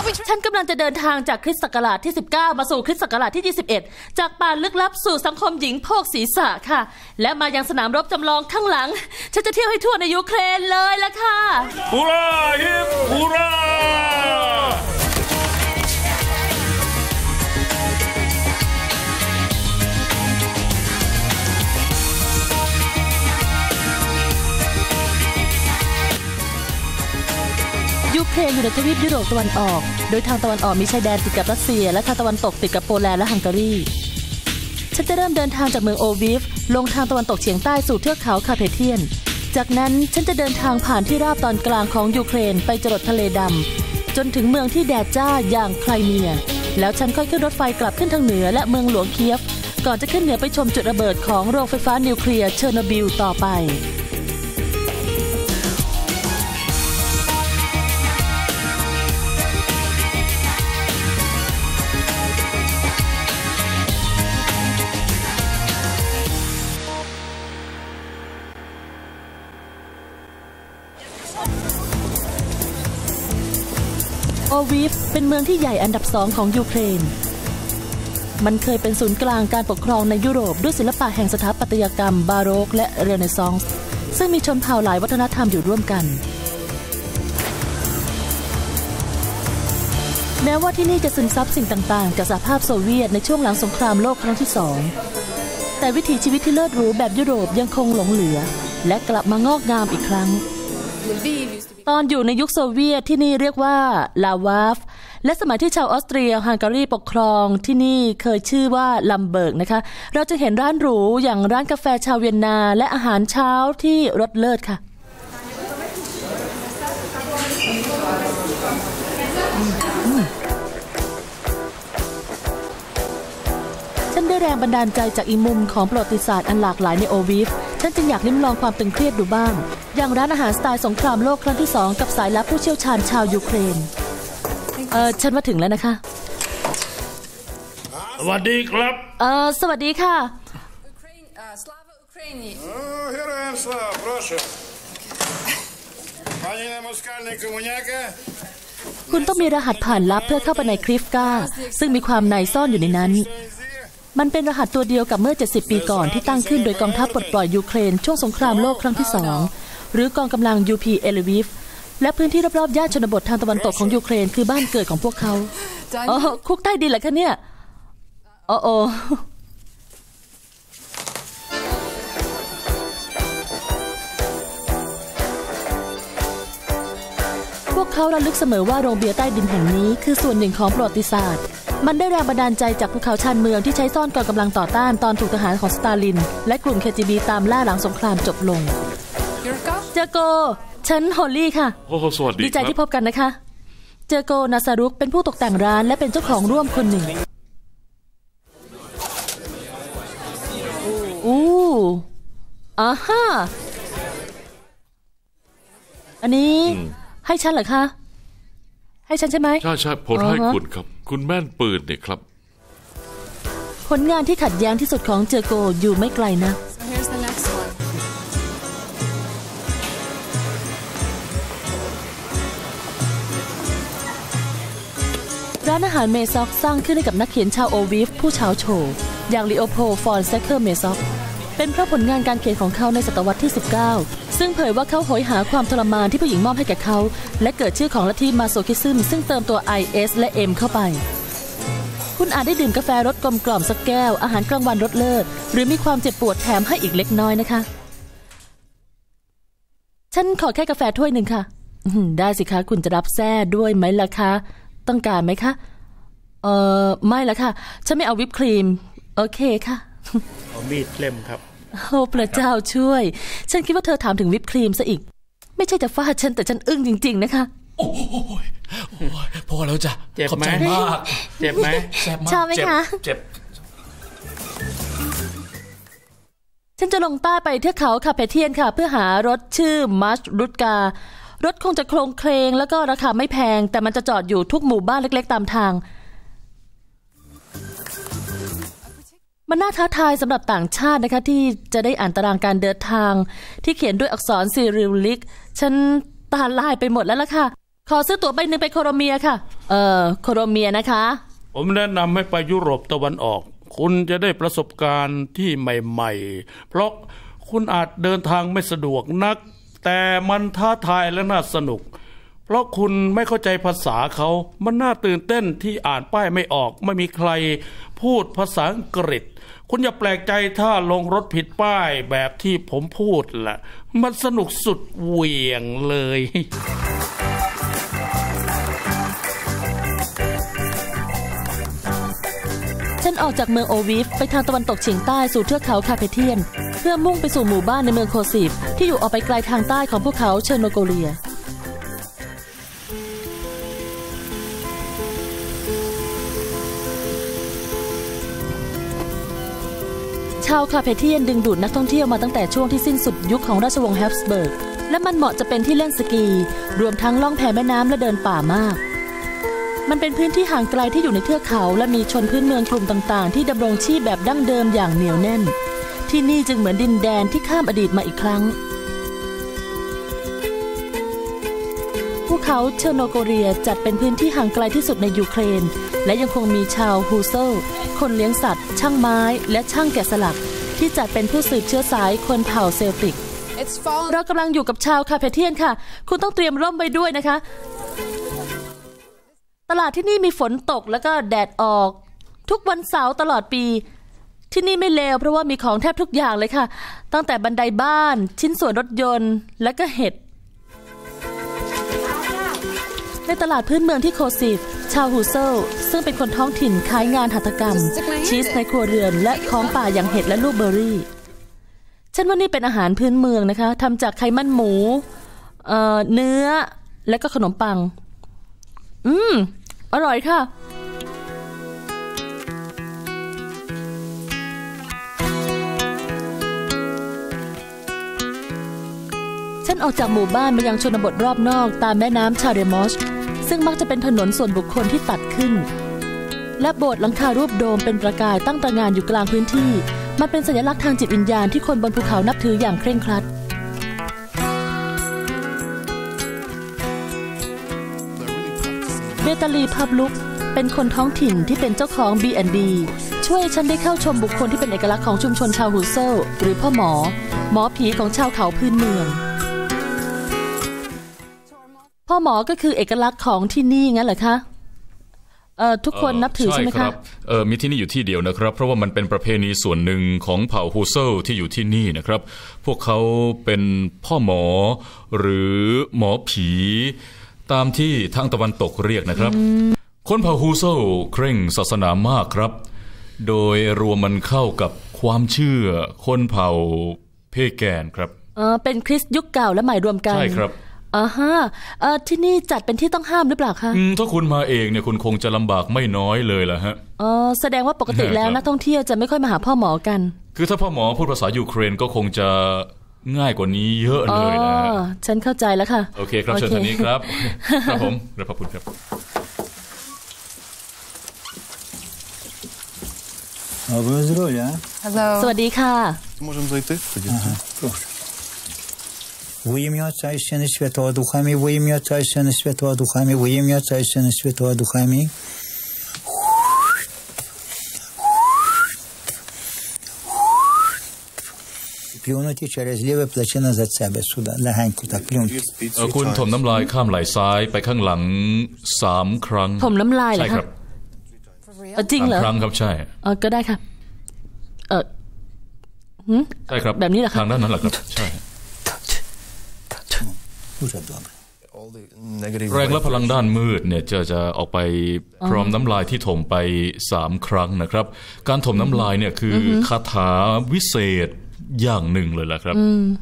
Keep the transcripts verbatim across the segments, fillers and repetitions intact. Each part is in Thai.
ฉันกำลังจะเดินทางจากคริสต์ศักราชที่สิบเก้ามาสู่คริสต์ศักราชที่ยี่สิบเอ็ดจากป่าลึกลับสู่สังคมหญิงโพกศีรษะค่ะและมายังสนามรบจำลองข้างหลังฉันจะเที่ยวให้ทั่วในยูเครนเลยละค่ะฮูราฮิปฮูรายูเครนอยู่ในทวีปยุโรปตะวันออกโดยทางตะวันออกมีชายแดนติดกับรัสเซียและทางตะวันตกติดกับโปแลนด์และฮังการีฉันจะเริ่มเดินทางจากเมืองโอวิฟลงทางตะวันตกเฉียงใต้สู่เทือกเขาคาเพเทียนจากนั้นฉันจะเดินทางผ่านที่ราบตอนกลางของยูเครนไปจรดทะเลดำจนถึงเมืองที่แดดจ้าอย่างไครเมียแล้วฉันค่อยขึ้นรถไฟกลับขึ้นทางเหนือและเมืองหลวงเคียฟก่อนจะขึ้นเหนือไปชมจุดระเบิดของโรงไฟฟ้านิวเคลียร์เชอร์โนบิลต่อไปโอวิฟเป็นเมืองที่ใหญ่อันดับสองของยูเครนมันเคยเป็นศูนย์กลางการปกครองในยุโรปด้วยศิลปะแห่งสถาปัตยกรรมบาโรกและเรเนซองส์ซึ่งมีชนเผ่าหลายวัฒนธรรมอยู่ร่วมกันแม้ว่าที่นี่จะซึมซับสิ่งต่างๆจากสหภาพโซเวียตในช่วงหลังสงครามโลกครั้งที่สองแต่วิถีชีวิตที่เลิศหรูแบบยุโรปยังคงหลงเหลือและกลับมางอกงามอีกครั้งตอนอยู่ในยุคโซเวียตที่นี่เรียกว่าลาวาฟและสมัยที่ชาวออสเตรียฮังการีปกครองที่นี่เคยชื่อว่าลัมเบิร์กนะคะเราจะเห็นร้านหรูอย่างร้านกาแฟชาวเวียนนาและอาหารเช้าที่รสเลิศค่ะฉันได้แรงบันดาลใจจากอีมุมของประวัติศาสตร์อันหลากหลายในโอวิฟฉันจึงอยากลิ้มลองความตึงเครียดดูบ้างอย่างร้านอาหารสไตล์สงครามโลกครั้งที่สองกับสายลับผู้เชี่ยวชาญชาวยูเครนเออฉันมาถึงแล้วนะคะสวัสดีครับเออสวัสดีค่ะคุณต้องมีรหัสผ่านลับเพื่อเข้าไปในคริฟกาซึ่งมีความในซ่อนอยู่ในนั้นมันเป็นรหัสตัวเดียวกับเมื่อเจ็ดสิบปีก่อนที่ตั้งขึ้นโดยกองทัพปลดปล่อยยูเครนช่วงสงครามโลกครั้งที่สองหรือกองกำลัง ยู พี เอลวิฟและพื้นที่รอบๆย่านชนบททางตะวันตกของยูเครนคือบ้านเกิดของพวกเขาอ๋อคุกใต้ดินเหรอคะเนี่ยโอ้โอพวกเขาระลึกเสมอว่าโรงเบียร์ใต้ดินแห่งนี้คือส่วนหนึ่งของประวัติศาสตร์มันได้แรงบันดาลใจจากภูเขาชานเมืองที่ใช้ซ่อนกองกำลังต่อต้านตอนถูกทหารของสตาลินและกลุ่ม เค จี บี ตามล่าหลังสงครามจบลงเจโกฉันฮอลลี่ค่ะโอ้สวัสดีดีใจที่พบกันนะคะเจโกนาซารุกเป็นผู้ตกแต่งร้านและเป็นเจ้าของร่วมคนหนึ่งอู้อ่าฮะอันนี้ให้ฉันเหรอคะให้ฉันใช่ไหมใช่ใช่ผมให้คุณครับคุณแม่นปืนเนี่ยครับผลงานที่ขัดแย้งที่สุดของเจโกอยู่ไม่ไกลนะร้านอาหารเมซอกสร้างขึ้นให้กับนักเขียนชาวโอวิฟผู้เฉาโฉวอย่างลีโอโพลฟอนเซเคอร์เมซอกเป็นเพราะผลงานการเขียนของเขาในศตวรรษที่สิบเก้าซึ่งเผยว่าเขาโหยหาความทรมานที่ผู้หญิงมอบให้แก่เขาและเกิดชื่อของลัทธิมาโซคิซึมซึ่งเติมตัว ไอ เอส และ M เข้าไปคุณอาจได้ดื่มกาแฟรสกลมกล่อมสักแก้วอาหารกลางวันรสเลิศหรือมีความเจ็บปวดแถมให้อีกเล็กน้อยนะคะฉันขอแค่กาแฟถ้วยหนึ่งค่ะได้สิคะคุณจะรับแซ่ด้วยไหมล่ะคะต้องการไหมคะเออไม่ละค่ะฉันไม่เอาวิปครีมโอเคค่ะเอามีดเล่มครับโอ้พระเจ้าช่วยฉันคิดว่าเธอถามถึงวิปครีมซะอีกไม่ใช่จะฟาดฉันแต่ฉันอึ้งจริงๆนะคะโอ้ยพอแล้วจ้ะเจ็บไหมมากเจ็บไหมชอบไหมคะเจ็บฉันจะลงใต้ไปเทือกเขาคาเพเทียนค่ะเพื่อหารถชื่อมัชรุตการถคงจะโครงเคลงแล้วก็ราคาไม่แพงแต่มันจะจอดอยู่ทุกหมู่บ้านเล็กๆตามทางมันน่าท้าทายสำหรับต่างชาตินะคะที่จะได้อ่านตารางการเดินทางที่เขียนด้วยอักษรซีริลลิกฉันตาลายไปหมดแล้วล่ะค่ะขอซื้อตั๋วใบหนึ่งไปโคโรเมียค่ะเออโคโรเมียนะคะผมแนะนำให้ไปยุโรปตะวันออกคุณจะได้ประสบการณ์ที่ใหม่ๆเพราะคุณอาจเดินทางไม่สะดวกนักแต่มันท้าทายและน่าสนุกเพราะคุณไม่เข้าใจภาษาเขามันน่าตื่นเต้นที่อ่านป้ายไม่ออกไม่มีใครพูดภาษาอังกฤษคุณอย่าแปลกใจถ้าลงรถผิดป้ายแบบที่ผมพูดแหละมันสนุกสุดเหวี่ยงเลยฉันออกจากเมืองโอวิฟไปทางตะวันตกเฉียงใต้สู่เทือกเขาคาเพเทียนเพื่อมุ่งไปสู่หมู่บ้านในเมืองโคซีฟที่อยู่ออกไปไกลทางใต้ของพวกเขาเชอร์โนโกเลียชาวคาเพเทียนดึงดูดนักท่องเที่ยวมาตั้งแต่ช่วงที่สิ้นสุดยุคของราชวงศ์แฮปสเบิร์กและมันเหมาะจะเป็นที่เล่นสกีรวมทั้งล่องแพแม่น้ำและเดินป่ามากมันเป็นพื้นที่ห่างไกลที่อยู่ในเทือกเขาและมีชนพื้นเมืองกลุ่มต่างๆที่ดำรงชีพแบบดั้งเดิมอย่างเหนียวแน่นที่นี่จึงเหมือนดินแดนที่ข้ามอดีตมาอีกครั้งภูเขาเชอร์โนโกเลียจัดเป็นพื้นที่ห่างไกลที่สุดในยูเครนและยังคงมีชาวฮูเซลคนเลี้ยงสัตว์ช่างไม้และช่างแกะสลักที่จัดเป็นผู้สืบเชื้อสายคนเผ่าเซลติกเรากำลังอยู่กับชาวคาเพเทียนค่ะคุณต้องเตรียมร่มไว้ด้วยนะคะตลาดที่นี่มีฝนตกแล้วก็แดดออกทุกวันเสาร์ตลอดปีที่นี่ไม่เลวเพราะว่ามีของแทบทุกอย่างเลยค่ะตั้งแต่บันไดบ้านชิ้นส่วนรถยนต์และก็เห็ดในตลาดพื้นเมืองที่โคซีฟชาวฮูเซลซึ่งเป็นคนท้องถิ่นขายงานหัตถกรรมชีสในครัวเรือนและของป่าอย่างเห็ดและลูกเบอร์รี่ฉันว่านี่เป็นอาหารพื้นเมืองนะคะทำจากไขมันหมูเอ่อเนื้อและก็ขนมปังอืมอร่อยค่ะฉันออกจากหมู่บ้านมายังชนบทรอบนอกตามแม่น้ำชาเรมอชซึ่งมักจะเป็นถนนส่วนบุคคลที่ตัดขึ้นและโบสถ์หลังคารูปโดมเป็นประกายตั้งตระหง่านอยู่กลางพื้นที่มันเป็นสัญลักษณ์ทางจิตวิญญาณที่คนบนภูเขานับถืออย่างเคร่งครัดเบตาลีพับลุกเป็นคนท้องถิ่นที่เป็นเจ้าของ บี แอนด์ บี ช่วยฉันได้เข้าชมบุคคลที่เป็นเอกลักษณ์ของชุมชนชาวฮูเซลหรือพ่อหมอหมอผีของชาวเขาพื้นเมืองพ่อหมอก็คือเอกลักษณ์ของที่นี่งั้นเหรอคะเอ่อทุกคนนับถือใช่ไหมคะเออมีที่นี่อยู่ที่เดียวนะครับเพราะว่ามันเป็นประเพณีส่วนหนึ่งของเผ่าฮูเซลที่อยู่ที่นี่นะครับพวกเขาเป็นพ่อหมอหรือหมอผีตามที่ทางตะวันตกเรียกนะครับคนเผ่าฮูเซลเคร่งศาสนามากครับโดยรวมมันเข้ากับความเชื่อคนเผ่าเพแกนครับเออเป็นคริสต์ยุคเก่าและใหม่รวมกันใช่ครับอ่าฮะเออที่นี่จัดเป็นที่ต้องห้ามหรือเปล่าคะอืมถ้าคุณมาเองเนี่ยคุณคงจะลำบากไม่น้อยเลยล่ะฮะอ๋อแสดงว่าปกติแล้วนักท่องเที่ยวจะไม่ค่อยมาหาพ่อหมอกันคือถ้าพ่อหมอพูดภาษายูเครนก็คงจะง่ายกว่านี้เยอะเลยนะอ๋อฉันเข้าใจแล้วค่ะโอเคครับเชิญทางนี้ครับครับผมขอบคุณครับสวัสดีค่ะ Во ім'я Отця і Сина і Святого Духа Амінь. Во ім'я Отця і Сина і Святого Духа Амінь. Во ім'я Отця і Сина і Святого Духа Амінь. Плюнути через ліве плече назад себе сюди. Легенько так плюнути. คุณถมน้ำลายข้ามไหล่ซ้ายไปข้างหลังสามครั้งถมน้ำลายเหรอครับจริงเหรอสามครั้งครับใช่เออก็ได้ค่ะเออใช่ครับแบบนี้เหรอครับทางด้านนั้นแหละครับใช่แรงและพลังด้านมืดเนี่ยจะจะออกไปพร้อมน้ำลายที่ถมไปสามครั้งนะครับการถมน้ำลายเนี่ยคือคาถาวิเศษอย่างหนึ่งเลยแหละครับ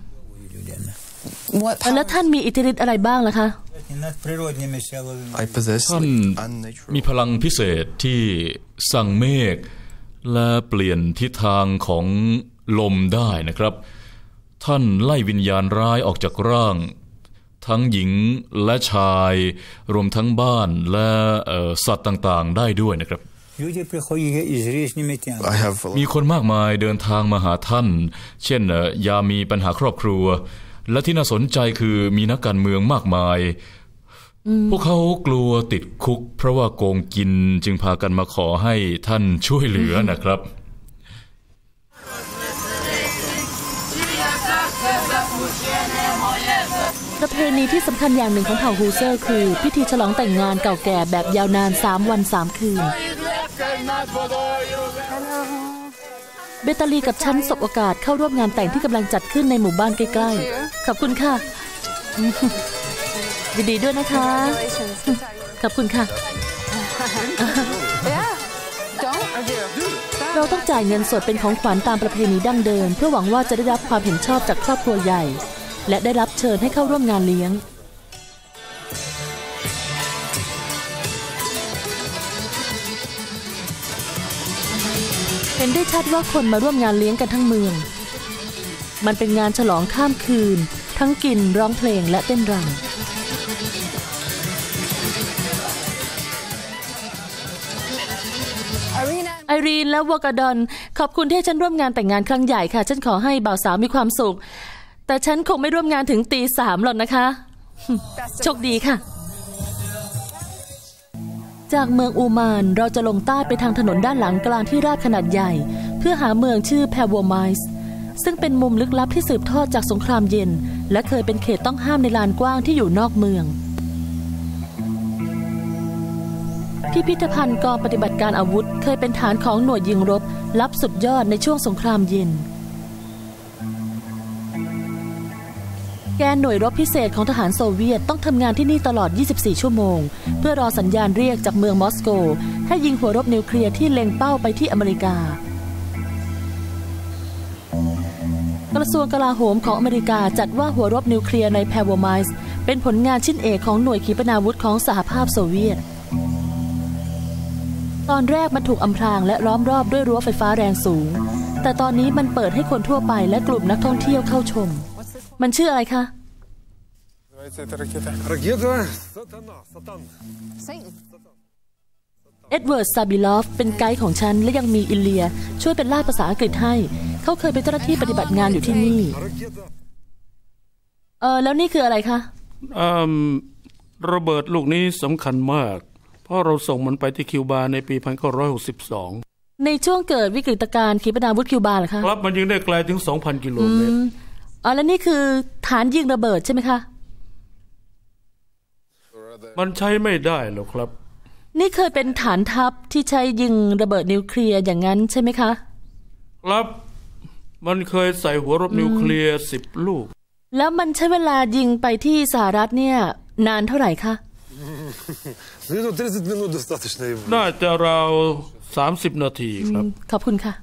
แล้วท่านมีอิทธิฤทธิ์อะไรบ้างล่ะคะท่านมีพลังพิเศษที่สั่งเมฆและเปลี่ยนทิศทางของลมได้นะครับท่านไล่วิญญาณร้ายออกจากร่างทั้งหญิงและชายรวมทั้งบ้านและสัตว์ต่างๆได้ด้วยนะครับมีคนมากมายเดินทางมาหาท่านเช่นยามมีปัญหาครอบครัวและที่น่าสนใจคือมีนักการเมืองมากมายพวกเขากลัวติดคุกเพราะว่าโกงกินจึงพากันมาขอให้ท่านช่วยเหลือนะครับประเพณีที่สำคัญอย่างหนึ่งของเผ่าฮูเซอร์คือพิธีฉลองแต่งงานเก่าแก่แบบยาวนานสามวันสามคืนเบตาลีกับฉันสบโอกาสเข้าร่วมงานแต่งที่กำลังจัดขึ้นในหมู่บ้านใกล้ๆขอบคุณค่ะยินดีด้วยนะคะขอบคุณค่ะเราต้องจ่ายเงินสดเป็นของขวัญตามประเพณีดั้งเดิมเพื่อหวังว่าจะได้รับความเห็นชอบจากครอบครัวใหญ่และได้รับเชิญให้เข้าร่วมงานเลี้ยงเห็นได้ชัดว่าคนมาร่วมงานเลี้ยงกันทั้งเมืองมันเป็นงานฉลองข้ามคืนทั้งกินร้องเพลงและเต้นรำไอรีนและวอกาดอนขอบคุณที่ให้ฉันร่วมงานแต่งงานครั้งใหญ่ค่ะฉันขอให้บ่าวสาวมีความสุขแต่ฉันคงไม่ร่วมงานถึงตีสามหรอกนะคะโชคดีค่ะจากเมืองอูมานเราจะลงใต้ไปทางถนนด้านหลังกลางที่ราบขนาดใหญ่เพื่อหาเมืองชื่อแพวไมส์ซึ่งเป็นมุมลึกลับที่สืบทอดจากสงครามเย็นและเคยเป็นเขตต้องห้ามในลานกว้างที่อยู่นอกเมืองพิพิธภัณฑ์กองปฏิบัติการอาวุธเคยเป็นฐานของหน่วยยิงรบลับสุดยอดในช่วงสงครามเย็นแกนหน่วยรบพิเศษของทหารโซเวียตต้องทำงานที่นี่ตลอดยี่สิบสี่ชั่วโมงเพื่อรอสัญญาณเรียกจากเมืองมอสโกให้ยิงหัวรบนิวเคลียร์ที่เล็งเป้าไปที่อเมริกากระทรวงกลาโหมของอเมริกาจัดว่าหัวรบนิวเคลียร์ในแพวไมส์เป็นผลงานชิ้นเอกของหน่วยขีปนาวุธของสหภาพโซเวียตตอนแรกมันถูกอำพรางและล้อมรอบด้วยรั้วไฟฟ้าแรงสูงแต่ตอนนี้มันเปิดให้คนทั่วไปและกลุ่มนักท่องเที่ยวเข้าชมมันชื่ออะไรคะเอ็ดเวิร์ด ซาบิลอฟเป็นไกด์ของฉันและยังมีอิลเลียช่วยเป็นล่ามภาษาอังกฤษให้เขาเคยเป็นเจ้าหน้าที่ปฏิบัติงานอยู่ที่นี่เออแล้วนี่คืออะไรคะอืมระเบิดลูกนี้สำคัญมากเพราะเราส่งมันไปที่คิวบาในปีหนึ่งพันเก้าร้อยหกสิบสองในช่วงเกิดวิกฤตการณ์ขีปนาวุธคิวบาเหรอคะครับมันยิงได้ไกลถึง สองพัน กิโลเมตรอ๋อแล้วนี่คือฐานยิงระเบิดใช่ไหมคะมันใช้ไม่ได้หรอกครับนี่เคยเป็นฐานทัพที่ใช้ยิงระเบิดนิวเคลียร์อย่างนั้นใช่ไหมคะครับมันเคยใส่หัวรบนิวเคลียร์สิบลูกแล้วมันใช้เวลายิงไปที่สหรัฐเนี่ยนานเท่าไหร่คะน่าจะราวสามสิบนาทีครับขอบคุณค่ะ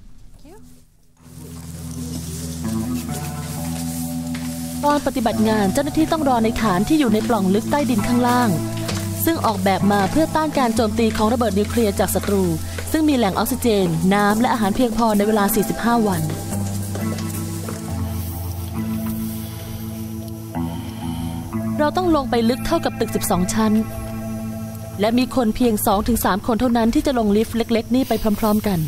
ตอนปฏิบัติงานเจ้าหน้าที่ต้องรอในฐานที่อยู่ในปล่องลึกใต้ดินข้างล่างซึ่งออกแบบมาเพื่อต้านการโจมตีของระเบิดนิวเคลียร์จากศัตรูซึ่งมีแหล่งออกซิเจนน้ำและอาหารเพียงพอในเวลาสี่สิบห้าวันเราต้องลงไปลึกเท่ากับตึกสิบสองชั้นและมีคนเพียง สองถึงสาม คนเท่านั้นที่จะลงลิฟต์เล็กๆนี่ไปพร้อมๆกัน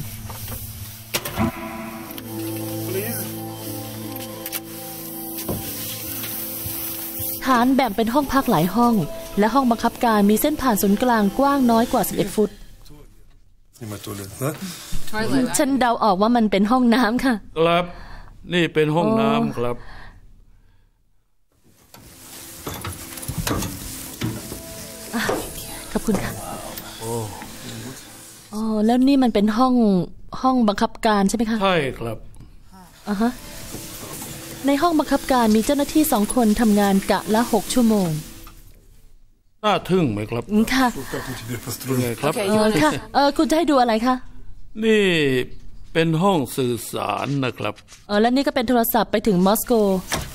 ฐานแบ่งเป็นห้องพักหลายห้องและห้องบังคับการมีเส้นผ่านศูนย์กลางกว้างน้อยกว่าสิบเอ็ดฟุตฉันเดาออกว่ามันเป็นห้องน้ำค่ะครับนี่เป็นห้องน้ำครับขอบคุณค่ะอ๋อแล้วนี่มันเป็นห้องห้องบังคับการใช่ไหมคะใช่ครับอ่าฮะในห้องบังคับการมีเจ้าหน้าที่สองคนทำงานกะละหกชั่วโมงน่าทึ่งไหมครับค่ะไงครับเออค่ะเออคุณจะให้ดูอะไรคะนี่เป็นห้องสื่อสารนะครับเออแล้วนี่ก็เป็นโทรศัพท์ไปถึงมอสโก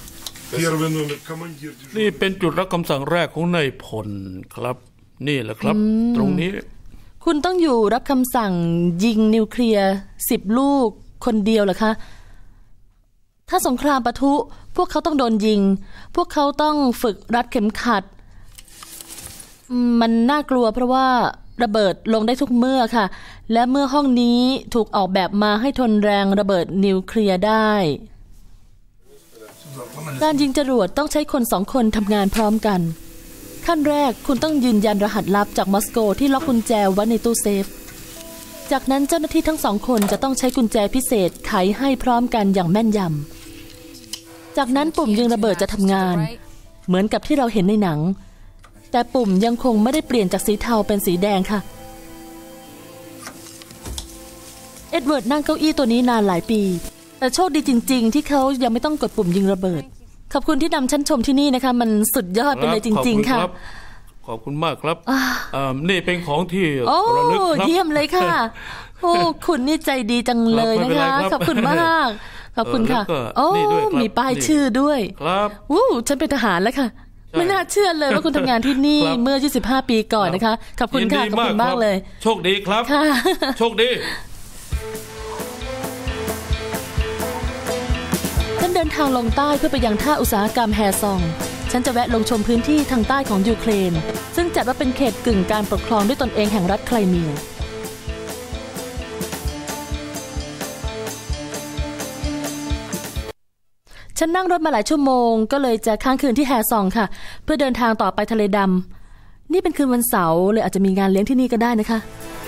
นี่เป็นจุดรับคำสั่งแรกของนายพลครับนี่แหละครับตรงนี้คุณต้องอยู่รับคำสั่งยิงนิวเคลียร์สิบลูกคนเดียวเหรอคะถ้าสงครามปะทุพวกเขาต้องโดนยิงพวกเขาต้องฝึกรัดเข็มขัดมันน่ากลัวเพราะว่าระเบิดลงได้ทุกเมื่อค่ะและเมื่อห้องนี้ถูกออกแบบมาให้ทนแรงระเบิดนิวเคลียร์ได้การยิงจรวดต้องใช้คนสองคนทำงานพร้อมกันขั้นแรกคุณต้องยืนยันรหัสลับจากมอสโกที่ล็อกกุญแจไว้ในตู้เซฟจากนั้นเจ้าหน้าที่ทั้งสองคนจะต้องใช้กุญแจพิเศษไขให้พร้อมกันอย่างแม่นยำจากนั้นปุ่มยิงระเบิดจะทำงานเหมือนกับที่เราเห็นในหนังแต่ปุ่มยังคงไม่ได้เปลี่ยนจากสีเทาเป็นสีแดงค่ะเอ็ดเวิร์ดนั่งเก้าอี้ตัวนี้นานหลายปีแต่โชคดีจริงๆที่เขายังไม่ต้องกดปุ่มยิงระเบิดขอบคุณที่นำชั้นชมที่นี่นะคะมันสุดยอดไปเลยจริงๆค่ะขอบคุณมากครับนี่เป็นของที่โอ้เยี่ยมเลยค่ะโอ้คุณนี่ใจดีจังเลยนะคะขอบคุณมากขอบคุณค่ะโอ้มีป้ายชื่อด้วยครับวู้ฉันเป็นทหารแล้วค่ะไม่น่าเชื่อเลยว่าคุณทำงานที่นี่เมื่อยี่สิบห้าปีก่อนนะคะขอบคุณค่ะขอบคุณมากเลยโชคดีครับโชคดีฉันเดินทางลงใต้เพื่อไปยังท่าอุตสาหกรรมแฮซองฉันจะแวะลงชมพื้นที่ทางใต้ของยูเครนซึ่งจัดว่าเป็นเขตกึ่งการปกครองด้วยตนเองแห่งรัฐไครเมียฉันนั่งรถมาหลายชั่วโมงก็เลยจะค้างคืนที่แฮซองค่ะเพื่อเดินทางต่อไปทะเลดำนี่เป็นคืนวันเสาร์เลยอาจจะมีงานเลี้ยงที่นี่ก็ได้นะคะ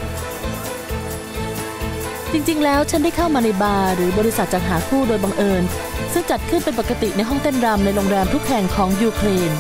จริงๆแล้วฉันได้เข้ามาในบาร์หรือบริษัทจัดหาคู่โดยบังเอิญซึ่งจัดขึ้นเป็นปกติในห้องเต้นรำในโรงแรมทุกแห่งของยูเครน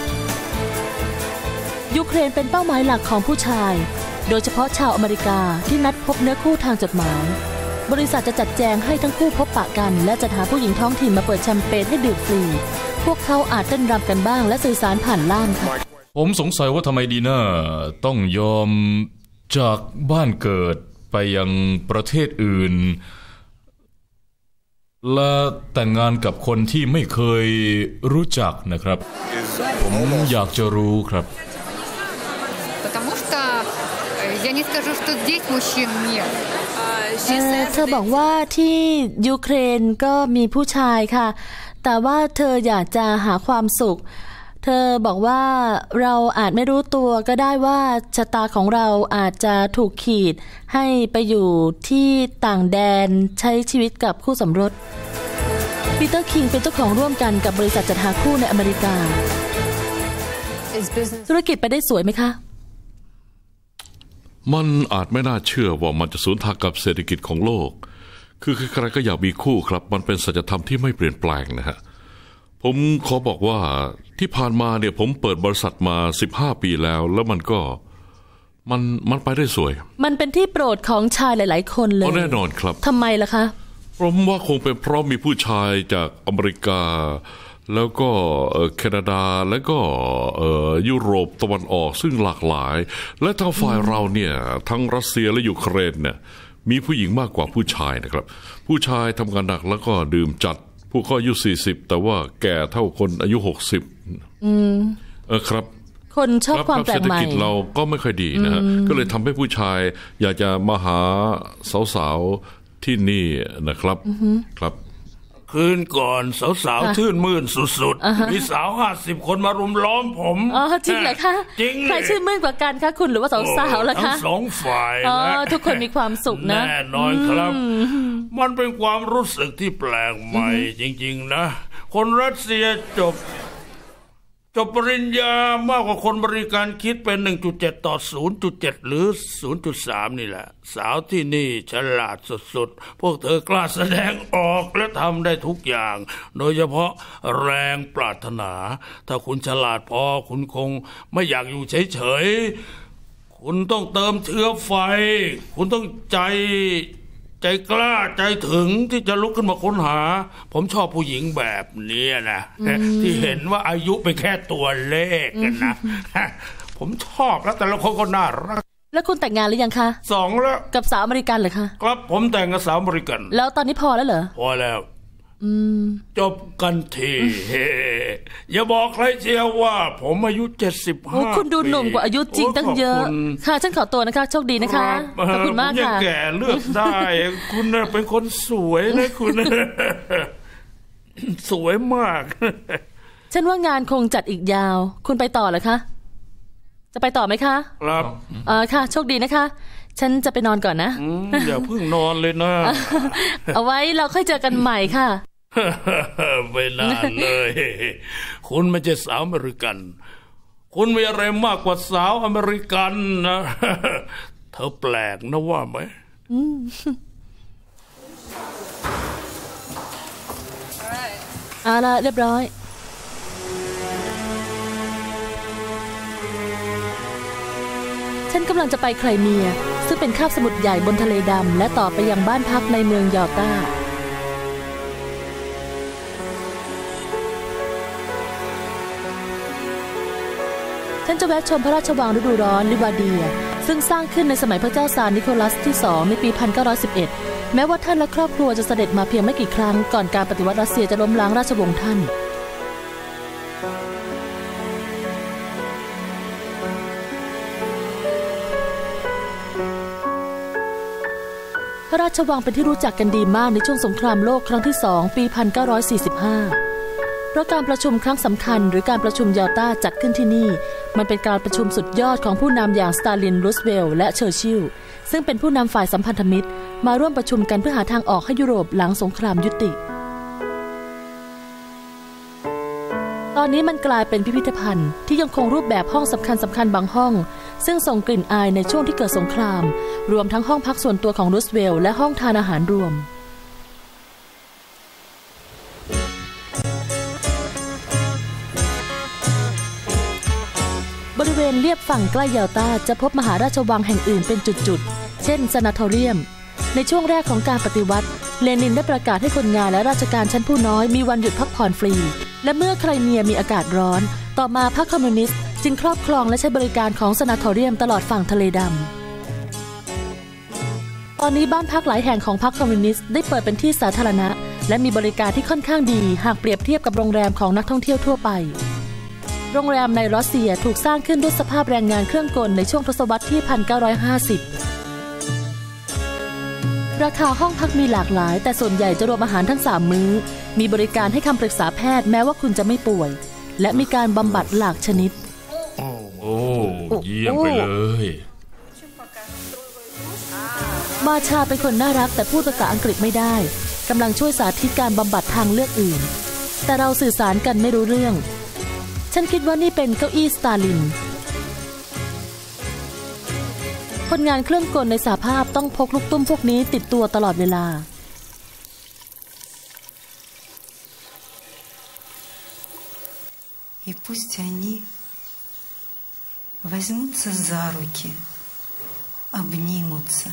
ยูเครนเป็นเป้าหมายหลักของผู้ชายโดยเฉพาะชาวอเมริกาที่นัดพบเนื้อคู่ทางจดหมายบริษัทจะจัดแจงให้ทั้งคู่พบปะกันและจัดหาผู้หญิงท้องถิ่นมาเปิดแชมเปญให้ดื่มฟรีพวกเขาอาจเต้นรำกันบ้างและสื่อสารผ่านล่ามค่ะผมสงสัยว่าทำไมดีน่าต้องยอมจากบ้านเกิดไปยังประเทศอื่นและแต่งงานกับคนที่ไม่เคยรู้จักนะครับผมอยากจะรู้ครับเธอบอกว่าที่ยูเครนก็มีผู้ชายค่ะแต่ว่าเธออยากจะหาความสุขเธอบอกว่าเราอาจไม่รู้ตัวก็ได้ว่าชะตาของเราอาจจะถูกขีดให้ไปอยู่ที่ต่างแดนใช้ชีวิตกับคู่สมรสปีเตอร์คิงเป็นเจ้าของร่วมกันกับบริษัทจัดหาคู่ในอเมริกาธุรกิจไปได้สวยไหมคะมันอาจไม่น่าเชื่อว่ามันจะสวนทางกับเศรษฐกิจของโลกคือใครๆก็อยากมีคู่ครับมันเป็นสัจธรรมที่ไม่เปลี่ยนแปลงนะฮะผมขอบอกว่าที่ผ่านมาเนี่ยผมเปิดบริษัทมาสิบห้าปีแล้วแล้วมันก็มันมันไปได้สวยมันเป็นที่โปรดของชายหลายๆคนเลยแน่นอนครับทำไมล่ะคะผมว่าคงเป็นเพราะมีผู้ชายจากอเมริกาแล้วก็แคนาดาแล้วก็ยุโรปตะวันออกซึ่งหลากหลายและทางฝ่ายเราเนี่ยทั้งรัสเซียและยูเครนเนี่ยมีผู้หญิงมากกว่าผู้ชายนะครับผู้ชายทำงานหนักแล้วก็ดื่มจัดพวกเขาอายุสี่สิบแต่ว่าแก่เท่าคนอายุหกสิบอืมเออครับคนชอบความแปลกใหม่เศรษฐกิจเราก็ไม่ค่อยดีนะฮะก็เลยทำให้ผู้ชายอยากจะมาหาสาวๆที่นี่นะครับครับคืนก่อนสาวๆชื่นมื่นสุดๆมีสาวห้าสิบคนมารุมล้อมผมอ๋อจริงเหรอคะจริงใครชื่นมื่นกว่ากันคะคุณหรือว่าสาวๆล่ะคะทั้งสองฝ่ายนะทุกคนมีความสุขนะแน่นอนครับมันเป็นความรู้สึกที่แปลกใหม่จริงๆนะคนรัสเซียจบจบปริญญามากกว่าคนบริการคิดเป็น หนึ่งจุดเจ็ด ต่อ ศูนย์จุดเจ็ด หรือ ศูนย์จุดสาม นี่แหละสาวที่นี่ฉลาดสุดๆพวกเธอกล้าแสดงออกและทำได้ทุกอย่างโดยเฉพาะแรงปรารถนาถ้าคุณฉลาดพอคุณคงไม่อยากอยู่เฉยๆคุณต้องเติมเชื้อไฟคุณต้องใจใจกล้าใจถึงที่จะลุกขึ้นมาค้นหาผมชอบผู้หญิงแบบนี้นะที่เห็นว่าอายุเป็นแค่ตัวเลขกันนะผมชอบแล้วแต่ละคนก็น่ารักแล้วคุณแต่งงานหรือยังคะสองแล้วกับสาวอเมริกันเหรอคะครับผมแต่งกับสาวอเมริกันแล้วตอนนี้พอแล้วเหรอพอแล้วจบกันทีอย่าบอกใครเชียวว่าผมอายุเจ็ดสิบห้าคุณดูหนุ่มกว่าอายุจริงตั้งเยอะค่ะฉันขอตัวนะคะโชคดีนะคะขอบคุณมากค่ะแก่เลือกได้คุณเป็นคนสวยนะคุณสวยมากฉันว่างานคงจัดอีกยาวคุณไปต่อเหรอคะจะไปต่อไหมคะครับอ่าค่ะโชคดีนะคะฉันจะไปนอนก่อนนะอย่าเพิ่งนอนเลยนะเอาไว้เราค่อยเจอกันใหม่ค่ะไม่นานเลยคุณไม่ใช่สาวอเมริกันคุณมีอะไรมากกว่าสาวอเมริกันนะ เธอแปลกนะว่าไหมเอาล่ะเรียบร้อยฉันกำลังจะไปไครเมียซึ่งเป็นคาบสมุทรใหญ่บนทะเลดำและต่อไปยังบ้านพักในเมืองยอร์ตาฉันจะแวะชมพระราชวังฤดูร้อนลิวาเดียซึ่งสร้างขึ้นในสมัยพระเจ้าซาร์นิโคลัสที่สองในปีหนึ่งพันเก้าร้อยสิบเอ็ดแม้ว่าท่านและครอบครัวจะเสด็จมาเพียงไม่กี่ครั้งก่อนการปฏิวัติรัสเซียจะล้มล้างราชวงศ์ท่านพระราชวังเป็นที่รู้จักกันดีมากในช่วงสงครามโลกครั้งที่สองปีหนึ่งพันเก้าร้อยสี่สิบห้าเพราะการประชุมครั้งสำคัญหรือการประชุมยอลตาจัดขึ้นที่นี่มันเป็นการประชุมสุดยอดของผู้นำอย่างสตาลิน รูสเวลล์และเชอร์ชิลล์ซึ่งเป็นผู้นำฝ่ายสัมพันธมิตรมาร่วมประชุมกันเพื่อหาทางออกให้ยุโรปหลังสงครามยุติตอนนี้มันกลายเป็นพิพิธภัณฑ์ที่ยังคงรูปแบบห้องสำคัญสำคัญบางห้องซึ่งส่งกลิ่นอายในช่วงที่เกิดสงครามรวมทั้งห้องพักส่วนตัวของรูสเวลล์และห้องทานอาหารรวมบริเวณเลียบฝั่งใกล้ยอลตาจะพบมหาราชวังแห่งอื่นเป็นจุดๆเช่นซานาโทเรียมในช่วงแรกของการปฏิวัติเลนินได้ประกาศให้คนงานและราชการชั้นผู้น้อยมีวันหยุดพักผ่อนฟรีและเมื่อไครเมียมีอากาศร้อนต่อมาพรรคคอมมิวนิสต์จึงครอบครองและใช้บริการของซานาโทเรียมตลอดฝั่งทะเลดำตอนนี้บ้านพักหลายแห่งของพรรคคอมมิวนิสต์ได้เปิดเป็นที่สาธารณะและมีบริการที่ค่อนข้างดีหากเปรียบเทียบกับโรงแรมของนักท่องเที่ยวทั่วไปโรงแรมในรัสเซียถูกสร้างขึ้นด้วยสภาพแรงงานเครื่องกลในช่วงทศวรรษที่ หนึ่งพันเก้าร้อยห้าสิบ ราคาห้องพักมีหลากหลายแต่ส่วนใหญ่จะรวมอาหารทั้งสามมื้อมีบริการให้คำปรึกษาแพทย์แม้ว่าคุณจะไม่ป่วยและมีการบำบัดหลากชนิดโอ้เยี่ยมไปเลยมาชาเป็นคนน่ารักแต่พูดภาษาอังกฤษไม่ได้กำลังช่วยสาธิตการบำบัดทางเลือกอื่นแต่เราสื่อสารกันไม่รู้เรื่องฉันคิดว่านี่เป็นเก้าอี้สตาลินคนงานเครื่องกลในสหภาพต้องพกลูกตุ้มพวกนี้ติดตัวตลอดเวลา И пусть они возьмутся за руки, обнимутся.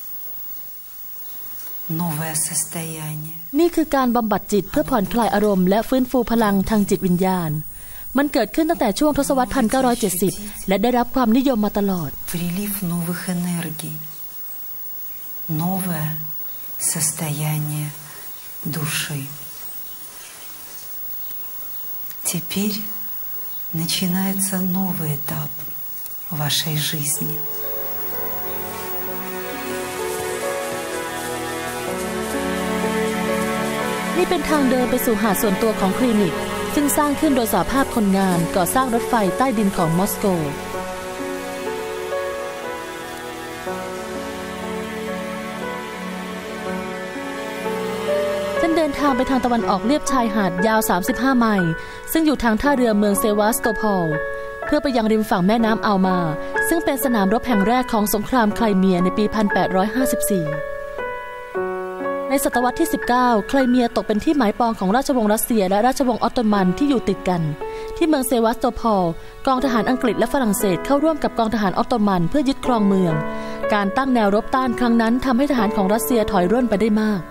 Новое состояние. นี่คือการบำบัดจิตเพื่อผ่อนคลายอารมณ์และฟื้นฟูพลังทางจิตวิญญาณมันเกิดขึ้นตั้งแต่ช่วงทศวรรษ หนึ่งพันเก้าร้อยเจ็ดสิบ และได้รับความนิยมมาตลอด Прилив новых энергий, новое состояние души. Теперь начинается новый этап вашей жизни. นี่เป็นทางเดินไปสู่หาดส่วนตัวของคลินิกซึ่งสร้างขึ้นโดยสหภาพคนงานก่อสร้างรถไฟใต้ดินของมอสโกฉันเดินทางไปทางตะวันออกเลียบชายหาดยาวสามสิบห้าไมล์ซึ่งอยู่ทางท่าเรือเมืองเซวาสโตโพลเพื่อไปยังริมฝั่งแม่น้ำอัลมาซึ่งเป็นสนามรบแห่งแรกของสงครามไครเมียในปี หนึ่งพันแปดร้อยห้าสิบสี่ในศตวรรษที่ สิบเก้า ไครเมียตกเป็นที่หมายปองของราชวงศ์รัสเซียและราชวงศ์ออตโตมันที่อยู่ติดกันที่เมืองเซวาสโตโพลกองทหารอังกฤษและฝรั่งเศสเข้าร่วมกับกองทหารออตโตมันเพื่อยึดครองเมืองการตั้งแนวรบต้านครั้งนั้นทำให้ทหารของรัสเซียถอยร่นไปได้มาก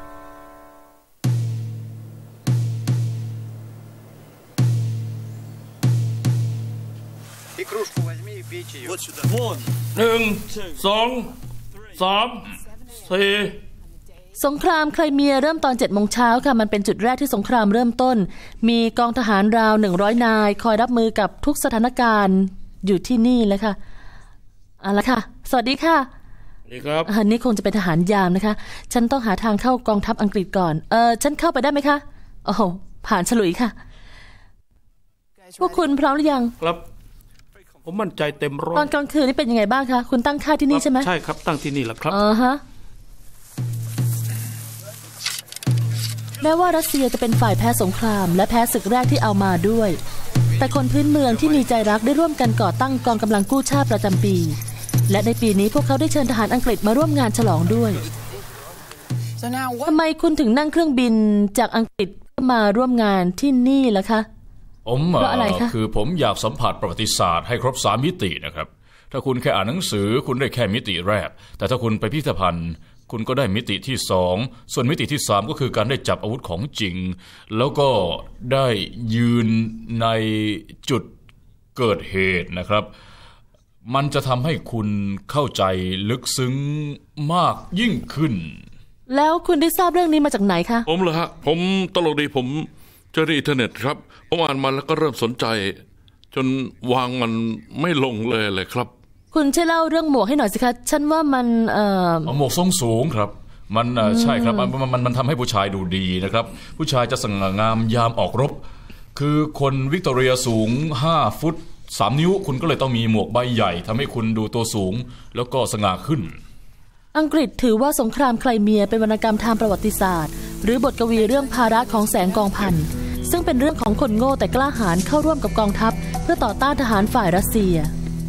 หนึ่งสองสามสี่สงครามไครเมียเริ่มตอนเจ็ดโมงเช้าค่ะมันเป็นจุดแรกที่สงครามเริ่มต้นมีกองทหารราวหนึ่งร้อยนายคอยรับมือกับทุกสถานการณ์อยู่ที่นี่เลยค่ะเอาละค่ะสวัสดีค่ะสวัสดีครับอันนี้คงจะเป็นทหารยามนะคะฉันต้องหาทางเข้ากองทัพอังกฤษก่อนเออฉันเข้าไปได้ไหมคะโอ้โหผ่านฉลุยค่ะพวกคุณพร้อมหรือยังครับผมมั่นใจเต็มร้อยตอนกลางคืนนี่เป็นยังไงบ้างคะคุณตั้งค่ายที่นี่ใช่ไหมใช่ครับตั้งที่นี่แหละครับอ๋อฮะแม้ว่ารัสเซียจะเป็นฝ่ายแพ้สงครามและแพ้ศึกแรกที่เอามาด้วยแต่คนพื้นเมืองที่มีใจรักได้ร่วมกันก่อตั้งกองกำลังกู้ชาติประจำปีและในปีนี้พวกเขาได้เชิญทหารอังกฤษมาร่วมงานฉลองด้วยทำไมคุณถึงนั่งเครื่องบินจากอังกฤษมาร่วมงานที่นี่ล่ะคะผมเพราะอะไรคะคือผมอยากสัมผัสประวัติศาสตร์ให้ครบสามมิตินะครับถ้าคุณแค่อ่านหนังสือคุณได้แค่มิติแรกแต่ถ้าคุณไปพิพิธภัณฑ์คุณก็ได้มิติที่สองส่วนมิติที่สามก็คือการได้จับอาวุธของจริงแล้วก็ได้ยืนในจุดเกิดเหตุนะครับมันจะทำให้คุณเข้าใจลึกซึ้งมากยิ่งขึ้นแล้วคุณได้ทราบเรื่องนี้มาจากไหนคะผมเหรอฮะผมตลกดีผมเจอในอินเทอร์เน็ตครับผมอ่านมันแล้วก็เริ่มสนใจจนวางมันไม่ลงเลยเลยครับคุณช่วยเล่าเรื่องหมวกให้หน่อยสิคะฉันว่ามันเอ่อหมวกทรงสูงครับมันใช่ครับมันมันมันทำให้ผู้ชายดูดีนะครับผู้ชายจะสง่างามยามออกรบคือคนวิกตอเรียสูงห้าฟุตสามนิ้วคุณก็เลยต้องมีหมวกใบใหญ่ทำให้คุณดูตัวสูงแล้วก็สง่าขึ้นอังกฤษถือว่าสงครามไครเมียเป็นวรรณกรรมทางประวัติศาสตร์หรือบทกวีเรื่องภาระของแสงกองพันซึ่งเป็นเรื่องของคนโง่แต่กล้าหาญเข้าร่วมกับกองทัพเพื่อต่อต้านทหารฝ่ายรัสเซีย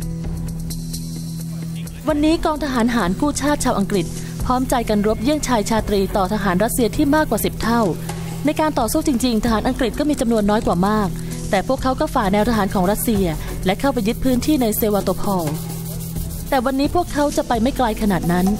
วันนี้กองทหารหารกู้ชาติชาวอังกฤษพร้อมใจกันรบเยี่ยงชายชาตรีต่อทหารรัสเซียที่มากกว่าสิบเท่าในการต่อสู้จริงๆทหารอังกฤษก็มีจำนวนน้อยกว่ามากแต่พวกเขาก็ฝ่าแนวทหารของรัสเซียและเข้าไปยึดพื้นที่ในเซวาโตพอลแต่วันนี้พวกเขาจะไปไม่ไกลขนาดนั้น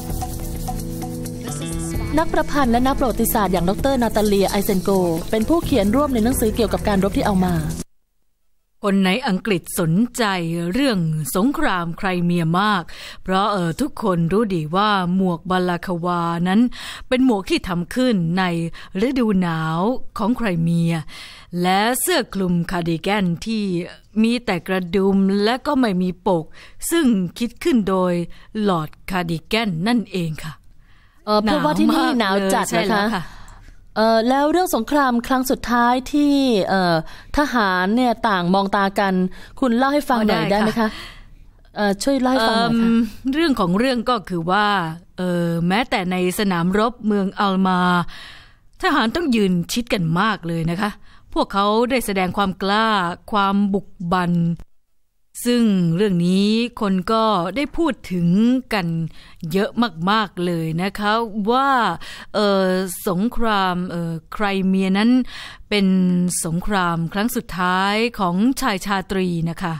นักประพันธ์และนักประวัติศาสตร์อย่างดรนาตาเลียไอเซนโกเป็นผู้เขียนร่วมในหนังสือเกี่ยวกับการรบที่เอามาคนในอังกฤษสนใจเรื่องสงครามไครเมียมากเพราะเออทุกคนรู้ดีว่าหมวกบาลาคาวานั้นเป็นหมวกที่ทำขึ้นในฤดูหนาวของไครเมียและเสื้อคลุมคาร์ดิแกนที่มีแต่กระดุมและก็ไม่มีปกซึ่งคิดขึ้นโดยลอร์ดคาร์ดิแกนนั่นเองค่ะเออเพราะว่าที่นี่หนาวจัดนะคะเออแล้วเรื่องสงครามครั้งสุดท้ายที่เอ่อทหารเนี่ยต่างมองตากันคุณเล่าให้ฟังหน่อยได้ไหมคะเอ่อช่วยเล่าให้ฟังหน่อยค่ะเรื่องของเรื่องก็คือว่าเออแม้แต่ในสนามรบเมืองอัลมาทหารต้องยืนชิดกันมากเลยนะคะพวกเขาได้แสดงความกล้าความบุกบันซึ่งเรื่องนี้คนก็ได้พูดถึงกันเยอะมากๆเลยนะคะว่าเอ่อสงครามเอ่อไครเมียนั้นเป็นสงครามครั้งสุดท้ายของชายชาตรีนะคะ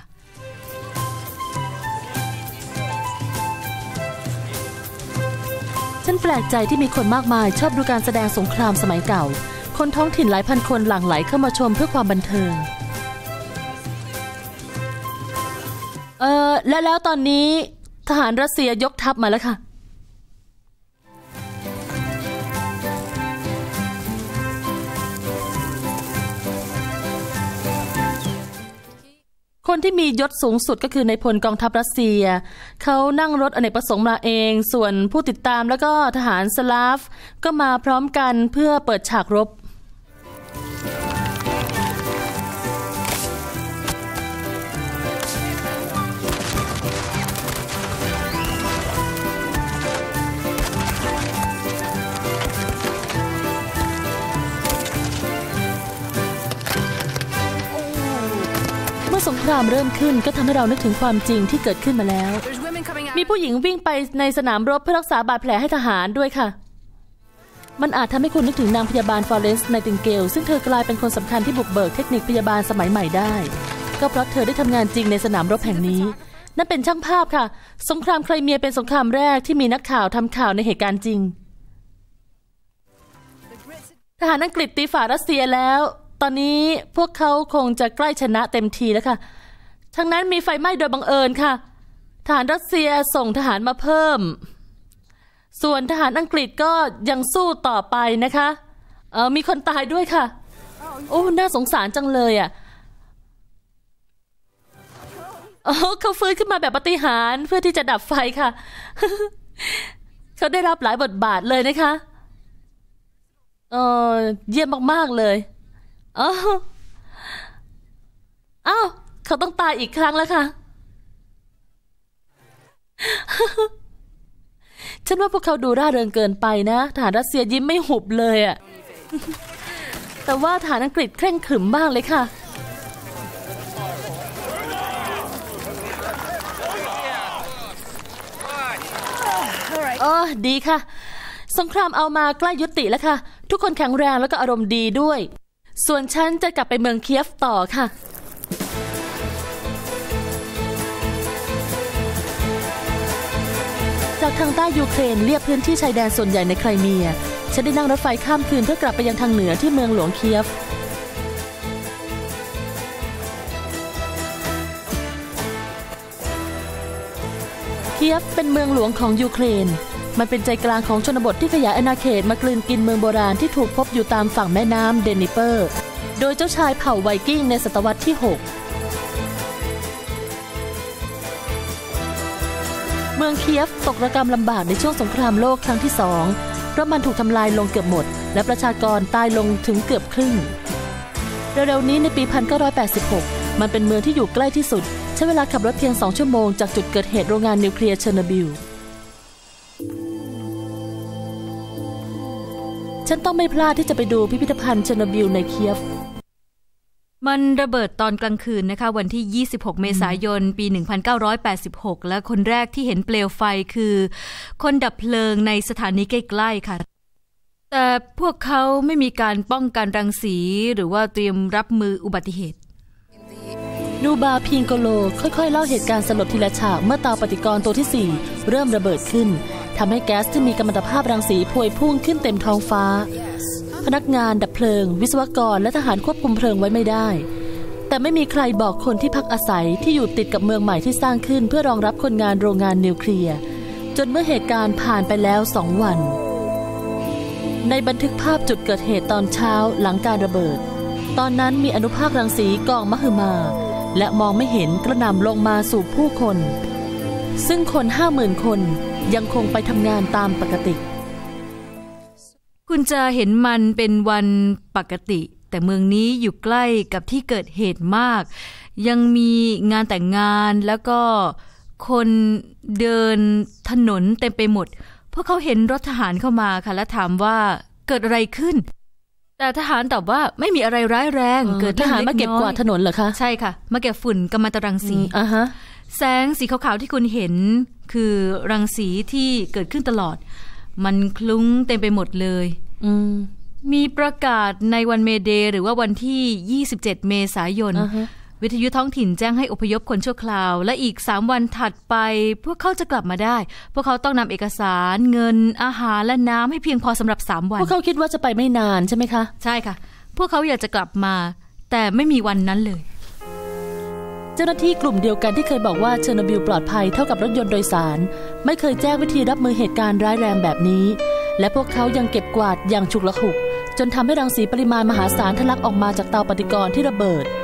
ฉันแปลกใจที่มีคนมากมายชอบดูการแสดงสงครามสมัยเก่าคนท้องถิ่นหลายพันคนหลั่งไหลเข้ามาชมเพื่อความบันเทิงเออและแล้วตอนนี้ทหารรัสเซียยกทัพมาแล้วค่ะคนที่มียศสูงสุดก็คือในพลกองทัพรัสเซียเขานั่งรถอเนกประสงค์มาเองส่วนผู้ติดตามแล้วก็ทหารสลาฟก็มาพร้อมกันเพื่อเปิดฉากรบสงครามเริ่มขึ้นก็ทำให้เรานึกถึงความจริงที่เกิดขึ้นมาแล้วมีผู้หญิงวิ่งไปในสนามรบเพื่อรักษาบาดแผลให้ทหารด้วยค่ะมันอาจทำให้คุณนึกถึงนางพยาบาลฟลอเรนซ์ไนติงเกลซึ่งเธอกลายเป็นคนสำคัญที่บุกเบิกเทคนิคพยาบาลสมัยใหม่ได้ก็เพราะเธอได้ทำงานจริงในสนามรบแห่งนี้นั่นเป็นช่างภาพค่ะสงครามไครเมียเป็นสงครามแรกที่มีนักข่าวทำข่าวในเหตุการณ์จริงทหารอังกฤษตีฝ่ารัสเซียแล้วตอนนี้พวกเขาคงจะใกล้ชนะเต็มทีแล้วค่ะทั้งนั้นมีไฟไหม้โดยบังเอิญค่ะทหารรัสเซียส่งทหารมาเพิ่มส่วนทหารอังกฤษก็ยังสู้ต่อไปนะคะเออมีคนตายด้วยค่ะโอ้น่าสงสารจังเลยอ่ะโอ้เขาฟื้นขึ้นมาแบบปาฏิหาริย์เพื่อที่จะดับไฟค่ะ เขาได้รับหลายบทบาทเลยนะคะเออเยี่ยมมากๆเลยอ้าวอ้าวเขาต้องตายอีกครั้งแล้วค่ะ ฉันว่าพวกเขาดูร่าเริงเกินไปนะทหารรัสเซียยิ้มไม่หุบเลยอะ แต่ว่าทหารอังกฤษเคร่งขรึมมากเลยค่ะเออดีค่ะสงครามเอามาใกล้ยุติแล้วค่ะทุกคนแข็งแรงแล้วก็อารมณ์ดีด้วยส่วนฉันจะกลับไปเมืองเคียฟต่อค่ะจากทางใต้ยูเครนเรียบพื้นที่ชายแดนส่วนใหญ่ในไครเมียฉันได้นั่งรถไฟข้ามคืนเพื่อกลับไปยังทางเหนือที่เมืองหลวงเคียฟเคียฟเป็นเมืองหลวงของยูเครนมันเป็นใจกลางของชนบทที่ขยายอาณาเขตมากลืนกินเมืองโบราณที่ถูกพบอยู่ตามฝั่งแม่น้ำเดนิเปอร์โดยเจ้าชายเผ่าไวกิ้งในศตวรรษที่หกเมืองเคียฟตกระกำลำบากในช่วงสงครามโลกครั้งที่สองเพราะมันถูกทำลายลงเกือบหมดและประชากรตายลงถึงเกือบครึ่งเร็วๆนี้ในปี หนึ่งพันเก้าร้อยแปดสิบหก มันเป็นเมืองที่อยู่ใกล้ที่สุดใช้เวลาขับรถเพียงสองชั่วโมงจากจุดเกิดเหตุโรงงานนิวเคลียร์เชอร์โนบิลฉันต้องไม่พลาดที่จะไปดูพิพิธภัณฑ์เชอร์โนบิลในเคียฟมันระเบิดตอนกลางคืนนะคะวันที่ยี่สิบหกเมษายนปีหนึ่งพันเก้าร้อยแปดสิบหกและคนแรกที่เห็นเปลวไฟคือคนดับเพลิงในสถานีใกล้ๆค่ะแต่พวกเขาไม่มีการป้องกันรังสีหรือว่าเตรียมรับมืออุบัติเหตุนูบาพิงโกโลค่อยๆเล่าเหตุการณ์สลดทีละฉากเมื่อเตาปฏิกรณ์ตัวที่สี่เริ่มระเบิดขึ้นทำให้แก๊สที่มีกัมมันตภาพรังสีพวยพุ่งขึ้นเต็มท้องฟ้าพนักงานดับเพลิงวิศวกรและทหารควบคุมเพลิงไว้ไม่ได้แต่ไม่มีใครบอกคนที่พักอาศัยที่อยู่ติดกับเมืองใหม่ที่สร้างขึ้นเพื่อรองรับคนงานโรงงานนิวเคลียร์จนเมื่อเหตุการณ์ผ่านไปแล้วสองวันในบันทึกภาพจุดเกิดเหตุตอนเช้าหลังการระเบิดตอนนั้นมีอนุภาครังสีกองมหึมาและมองไม่เห็นกระหน่ำลงมาสู่ผู้คนซึ่งคนห้าหมื่นคนยังคงไปทำงานตามปกติคุณจะเห็นมันเป็นวันปกติแต่เมืองนี้อยู่ใกล้กับที่เกิดเหตุมากยังมีงานแต่งงานแล้วก็คนเดินถนนเต็มไปหมดพวกเขาเห็นรถทหารเข้ามาค่ะและถามว่าเกิดอะไรขึ้นแต่ทหารตอบว่าไม่มีอะไรร้ายแรงเกิดทหารมาเก็บกวาดถนนเหรอคะใช่ค่ะมาเก็บฝุ่นกัมมันตรังสีอ่าฮะแสงสีขาวๆที่คุณเห็นคือรังสีที่เกิดขึ้นตลอดมันคลุ้งเต็มไปหมดเลยมีประกาศในวันเมเดย์หรือว่าวันที่ยี่สิบเจ็ดเมษายน uh-huh. วิทยุท้องถิ่นแจ้งให้อพยพคนชั่วคราวและอีกสามวันถัดไปพวกเขาจะกลับมาได้พวกเขาต้องนำเอกสารเงินอาหารและน้ำให้เพียงพอสำหรับสามวันพวกเขาคิดว่าจะไปไม่นานใช่ไหมคะใช่ค่ะพวกเขาอยากจะกลับมาแต่ไม่มีวันนั้นเลยเจ้าหน้าที่กลุ่มเดียวกันที่เคยบอกว่าเชอร์โนบิลปลอดภัยเท่ากับรถยนต์โดยสารไม่เคยแจ้งวิธีรับมือเหตุการณ์ร้ายแรงแบบนี้และพวกเขายังเก็บกวาดอย่างฉุกละหุกจนทำให้รังสีปริมาณมหาศาลทะลักออกมาจากเตาปฏิกรณ์ที่ระเบิด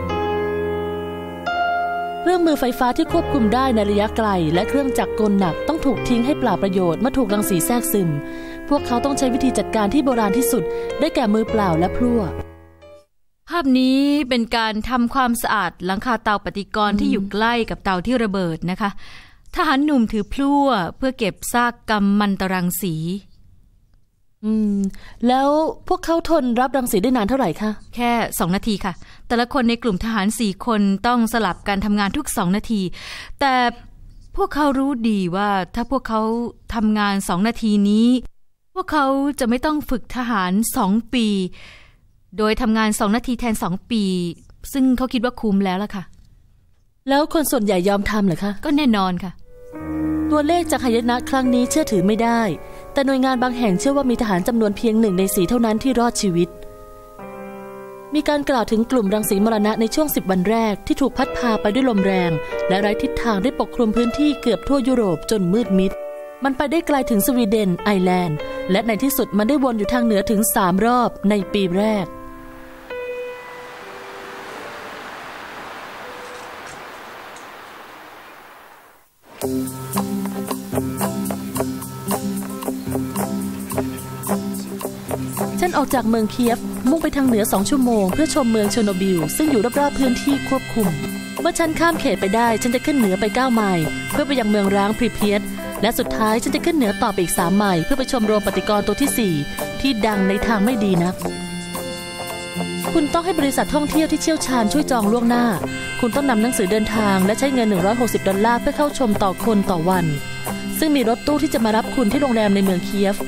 เครื่องมือไฟฟ้าที่ควบคุมได้ในระยะไกลและเครื่องจักรกลหนักต้องถูกทิ้งให้เปล่าประโยชน์เมื่อถูกรังสีแทรกซึมพวกเขาต้องใช้วิธีจัดการที่โบราณที่สุดได้แก่มือเปล่าและพลั่วภาพนี้เป็นการทำความสะอาดหลังคาเตาปฏิกรณ์ที่อยู่ใกล้กับเตาที่ระเบิดนะคะทหารหนุ่มถือพลั่วเพื่อเก็บซากกัมมันตรังสีอืมแล้วพวกเขาทนรับรังสีได้นานเท่าไหร่คะแค่สองนาทีค่ะแต่ละคนในกลุ่มทหารสี่คนต้องสลับการทำงานทุกสองนาทีแต่พวกเขารู้ดีว่าถ้าพวกเขาทำงานสองนาทีนี้พวกเขาจะไม่ต้องฝึกทหารสองปีโดยทำงานสองนาทีแทนสองปีซึ่งเขาคิดว่าคุ้มแล้วล่ะค่ะแล้วคนส่วนใหญ่ยอมทำเหรอคะก็แน่นอนค่ะตัวเลขจากหายนะครั้งนี้เชื่อถือไม่ได้แต่หน่วยงานบางแห่งเชื่อว่ามีทหารจำนวนเพียงหนึ่งในสี่เท่านั้นที่รอดชีวิตมีการกล่าวถึงกลุ่มรังสีมรณะในช่วงสิบวันแรกที่ถูกพัดพาไปด้วยลมแรงและไร้ทิศทางได้ปกคลุมพื้นที่เกือบทั่วยุโรปจนมืดมิดมันไปได้ไกลถึงสวีเดนไอร์แลนด์และในที่สุดมันได้วนอยู่ทางเหนือถึงสามรอบในปีแรกฉันออกจากเมืองเคียฟมุ่งไปทางเหนือสองชั่วโมงเพื่อชมเมืองเชอร์โนบิลซึ่งอยู่รอบๆพื้นที่ควบคุมเมื่อฉันข้ามเขตไปได้ฉันจะขึ้นเหนือไปเก้าไมล์เพื่อไปยังเมืองร้างพรีเพียตและสุดท้ายฉันจะขึ้นเหนือต่อไปอีกสามไมล์เพื่อไปชมโรงปฏิกรณ์ตัวที่สี่ที่ดังในทางไม่ดีนักคุณต้องให้บริษัทท่องเที่ยวที่เชี่ยวชาญช่วยจองล่วงหน้าคุณต้องนำหนังสือเดินทางและใช้เงินหนึ่งร้อยหกสิบดอลลาร์เพื่อเข้าชมต่อคนต่อวันซึ่งมีรถตู้ที่จะมารับคุณที่โรงแรมในเมืองเคียฟ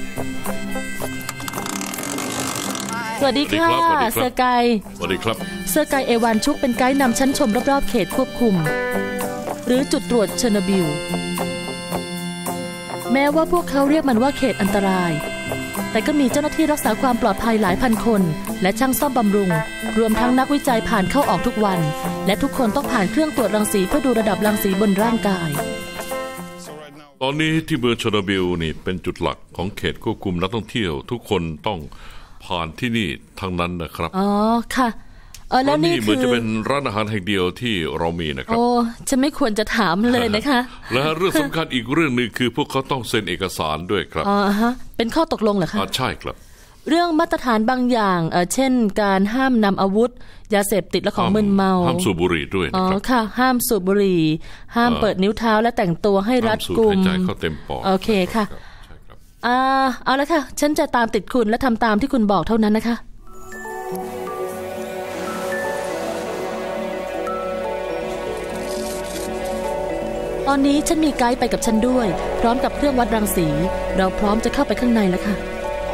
สวัสดีค่ะเซอร์ไกสวัสดีครับเซอร์ไกเอวานชุกเป็นไกด์นำชั้นชมรอบๆเขตควบคุมหรือจุดตรวจเชอร์โนบิลแม้ว่าพวกเขาเรียกมันว่าเขตอันตรายแต่ก็มีเจ้าหน้าที่รักษาความปลอดภัยหลายพันคนและช่างซ่อมบำรุงรวมทั้งนักวิจัยผ่านเข้าออกทุกวันและทุกคนต้องผ่านเครื่องตรวจรังสีเพื่อดูระดับรังสีบนร่างกายตอนนี้ที่เมืองเชอร์โนบิลนี่เป็นจุดหลักของเขตควบคุมนักท่องเที่ยวทุกคนต้องผ่านที่นี่ทั้งนั้นนะครับอ๋อค่ะเออแล้วนี่เหมือนจะเป็นร้านอาหารแห่งเดียวที่เรามีนะครับโอ้ฉันไม่ควรจะถามเลยนะคะและเรื่องสำคัญอีกเรื่องนึงคือพวกเขาต้องเซ็นเอกสารด้วยครับอ๋อฮะเป็นข้อตกลงเหรอคะอ๋อใช่ครับเรื่องมาตรฐานบางอย่างเออเช่นการห้ามนำอาวุธยาเสพติดและของมึนเมาห้ามสูบบุหรี่ด้วยนะครับอ๋อค่ะห้ามสูบบุหรี่ห้ามเปิดนิ้วเท้าและแต่งตัวให้รัดกุมห้ามสูดหายใจเข้าเต็มปอดโอเคค่ะอ่าเอาละค่ะฉันจะตามติดคุณและทำตามที่คุณบอกเท่านั้นนะคะตอนนี้ฉันมีไกด์ไปกับฉันด้วยพร้อมกับเครื่องวัดรังสีเราพร้อมจะเข้าไปข้างในแล้วค่ะ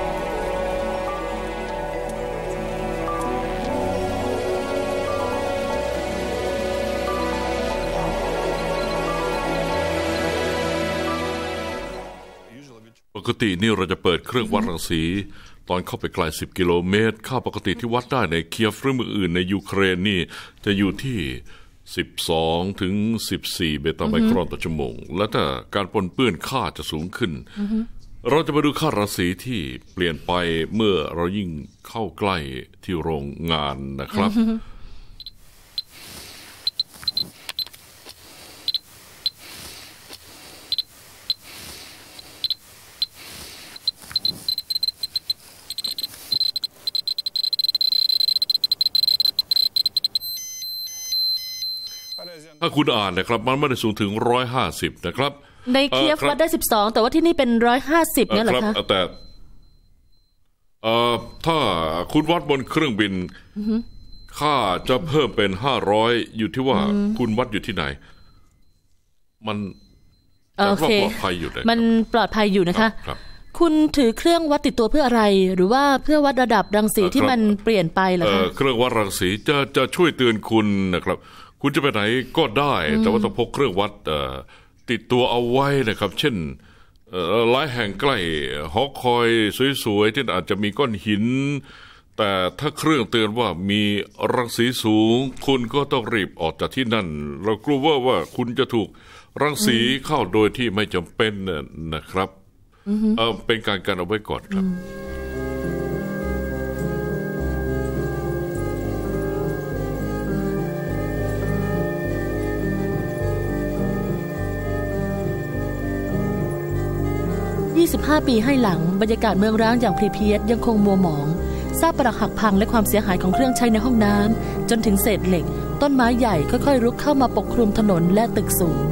ปกตินี่เราจะเปิดเครื่องวัดรังสีตอนเข้าไปไกลสิบกิโลเมตรค่าปกติที่วัดได้ในเคียฟหรือเมืองอื่นในยูเครนนี่จะอยู่ที่สิบสองถึงสิบสี่เบต้าไมครอนต่อชั่วโมงและถ้าการปนเปื้อนค่าจะสูงขึ้นเราจะมาดูค่ารังสีที่เปลี่ยนไปเมื่อเรายิ่งเข้าใกล้ที่โรงงานนะครับถ้าคุณอ่านนะครับมันไม่ได้สูงถึงหนึ่งร้อยห้าสิบนะครับในเคียฟวัดได้สิบสองแต่ว่าที่นี่เป็นหนึ่งร้อยห้าสิบเนี่ยเหรอคะแต่เอ่อถ้าคุณวัดบนเครื่องบินค่าจะเพิ่มเป็นห้าร้อยอยู่ที่ว่าคุณวัดอยู่ที่ไหนมันโอเคปลอดภัยอยู่เลยมันปลอดภัยอยู่นะคะคุณถือเครื่องวัดติดตัวเพื่ออะไรหรือว่าเพื่อวัดระดับรังสีที่มันเปลี่ยนไปเหรอคะเครื่องวัดรังสีจะจะช่วยเตือนคุณนะครับคุณจะไปไหนก็ได้แต่ว่าต้องพกเครื่องวัดติดตัวเอาไว้นะครับเช่นหลายแห่งใกล้หอคอยสวยๆที่อาจจะมีก้อนหินแต่ถ้าเครื่องเตือนว่ามีรังสีสูงคุณก็ต้องรีบออกจากที่นั่นเรากลัวว่าว่าคุณจะถูกรังสีเข้าโดยที่ไม่จำเป็นนะครับเออเป็นการกันเอาไว้ก่อนครับยี่สิบห้าปีให้หลังบรรยากาศเมืองร้างอย่างพรีเพียตยังคงมัวหมองซากปรักหักพังและความเสียหายของเครื่องใช้ในห้องน้ำจนถึงเศษเหล็กต้นไม้ใหญ่ค่อยๆรุกเข้ามาปกคลุมถนนและตึกสูง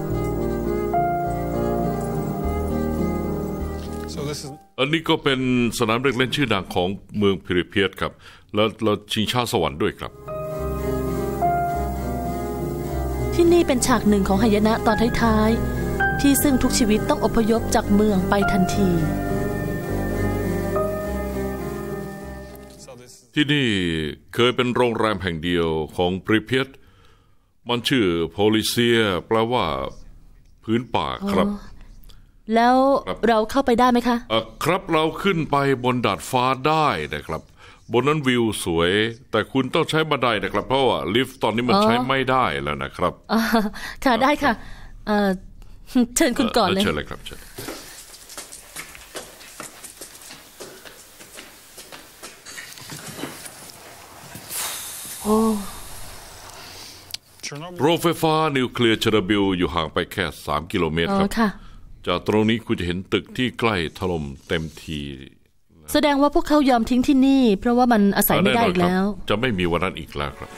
อันนี้ก็เป็นสนามเด็กเล่นชื่อดังของเมืองพรีเพียตครับแล้วเราชิงช้าสวรรค์ด้วยครับที่นี่เป็นฉากหนึ่งของหายนะตอนท้ายๆที่ซึ่งทุกชีวิตต้องอพยพจากเมืองไปทันทีที่นี่เคยเป็นโรงแรมแห่งเดียวของพรีเพียตมันชื่อโพลิเซียแปลว่าพื้นป่าครับแล้วเราเข้าไปได้ไหมคะครับเราขึ้นไปบนดาดฟ้าได้นะครับบนนั้นวิวสวยแต่คุณต้องใช้บันไดนะครับเพราะว่าลิฟต์ตอนนี้มันใช้ไม่ได้แล้วนะครับค่ะได้ค่ะเชิญคุณก่อนเลยเชิญเลยครับเชิญโอ้โรงไฟฟ้านิวเคลียร์เชอร์โนบิลอยู่ห่างไปแค่สามกิโลเมตรครับจากตรงนี้คุณจะเห็นตึกที่ใกล้ถล่มเต็มทีแสดงว่าพวกเขายอมทิ้งที่นี่เพราะว่ามันอาศัยไม่ได้อีกแล้วจะไม่มีวันนั้นอีกแล้วครับ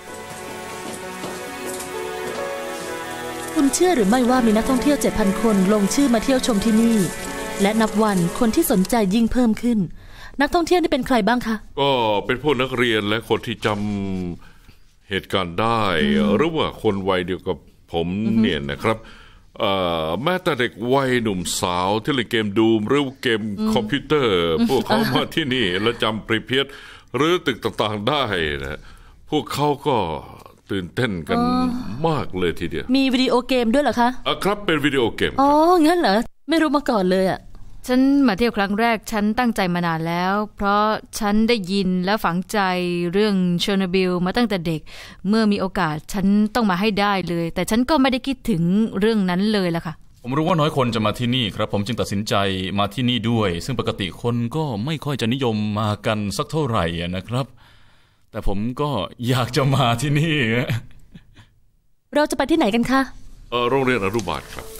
คุณเชื่อหรือไม่ว่ามีนักท่องเที่ยว เจ็ดพัน คนลงชื่อมาเที่ยวชมที่นี่และนับวันคนที่สนใจยิ่งเพิ่มขึ้นนักท่องเที่ยวนี่เป็นใครบ้างคะก็เป็นพวกนักเรียนและคนที่จำเหตุการณ์ได้หรือว่าคนวัยเดียวกับผมเนี่ยนะครับเอ่อแม้แต่เด็กวัยหนุ่มสาวที่เล่นเกมดูมหรือเกมคอมพิวเตอร์พวกเขามาที่นี่และจำปริเพียรหรือตึกต่างๆได้นะพวกเขาก็ตื่นเต้นกันมากเลยทีเดียวมีวิดีโอเกมด้วยเหรอคะอ่ะครับเป็นวิดีโอเกมอ๋องั้นเหรอไม่รู้มาก่อนเลยอ่ะฉันมาเที่ยวครั้งแรกฉันตั้งใจมานานแล้วเพราะฉันได้ยินและฝังใจเรื่องเชอร์โนบิลมาตั้งแต่เด็กเมื่อมีโอกาสฉันต้องมาให้ได้เลยแต่ฉันก็ไม่ได้คิดถึงเรื่องนั้นเลยล่ะค่ะผมรู้ว่าน้อยคนจะมาที่นี่ครับผมจึงตัดสินใจมาที่นี่ด้วยซึ่งปกติคนก็ไม่ค่อยจะนิยมมากันสักเท่าไหร่นะครับแต่ผมก็อยากจะมาที่นี่เราจะไปที่ไหนกันคะเออโรงเรียนอนุบาลครับ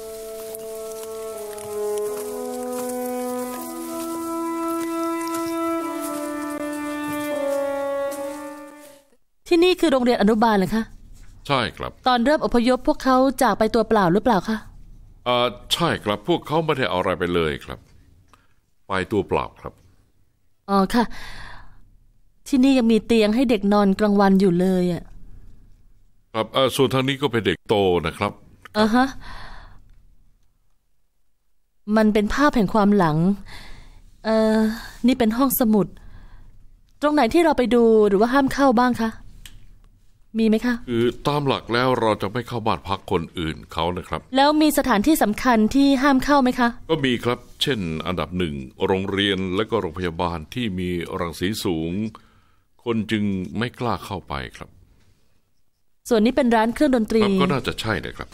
ที่นี่คือโรงเรียนอนุบาลเหรอคะใช่ครับตอนเริ่มอพยพพวกเขาจากไปตัวเปล่าหรือเปล่าคะอ่าใช่ครับพวกเขาไม่ได้เอาอะไรไปเลยครับไปตัวเปล่าครับอ๋อค่ะที่นี่ยังมีเตียงให้เด็กนอนกลางวันอยู่เลยอ่ะครับเออส่วนทางนี้ก็เป็นเด็กโตนะครับอ่าฮะมันเป็นภาพแห่งความหลังเอ่อนี่เป็นห้องสมุดตรงไหนที่เราไปดูหรือว่าห้ามเข้าบ้างคะมีไหมคะคือตามหลักแล้วเราจะไม่เข้าบ้านพักคนอื่นเขานะครับแล้วมีสถานที่สำคัญที่ห้ามเข้าไหมคะก็มีครับเช่นอันดับหนึ่งโรงเรียนและก็โรงพยาบาลที่มีรังสีสูงคนจึงไม่กล้าเข้าไปครับส่วนนี้เป็นร้านเครื่องดนตรีก็น่าจะใช่นะครับ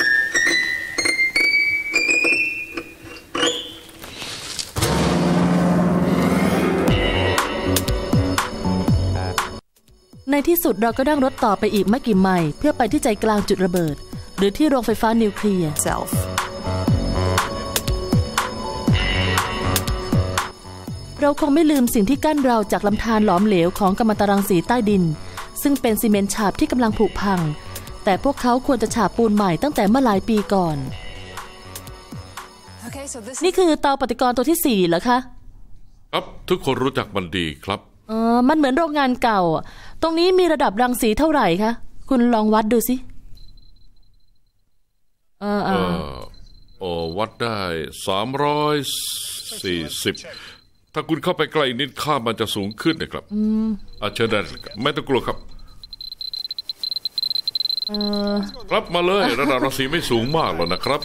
ในที่สุดเราก็นั่งรถต่อไปอีกไม่กี่ไมล์เพื่อไปที่ใจกลางจุดระเบิดหรือที่โรงไฟฟ้านิวเคลียร์เราคงไม่ลืมสิ่งที่กั้นเราจากลำธารหลอมเหลวของกัมมันตรังสีใต้ดินซึ่งเป็นซีเมนต์ฉาบที่กำลังผุพังแต่พวกเขาควรจะฉาบปูนใหม่ตั้งแต่เมื่อหลายปีก่อน okay, so นี่คือเตาปฏิกรณ์ตัวที่สี่เหรอคะครับทุกคนรู้จักมันดีครับอ๋อมันเหมือนโรงงานเก่าตรงนี้มีระดับรังสีเท่าไหร่คะคุณลองวัดดูสิเออเออโอ้วัดได้สามร้อยสี่สิบถ้าคุณเข้าไปใกล้นิดค่ามันจะสูงขึ้นนะครับอืมอาเชิญได้ไม่ต้องกลัวครับเออรับมาเลยระดับรังสีไม่สูงมากหรอกนะครับ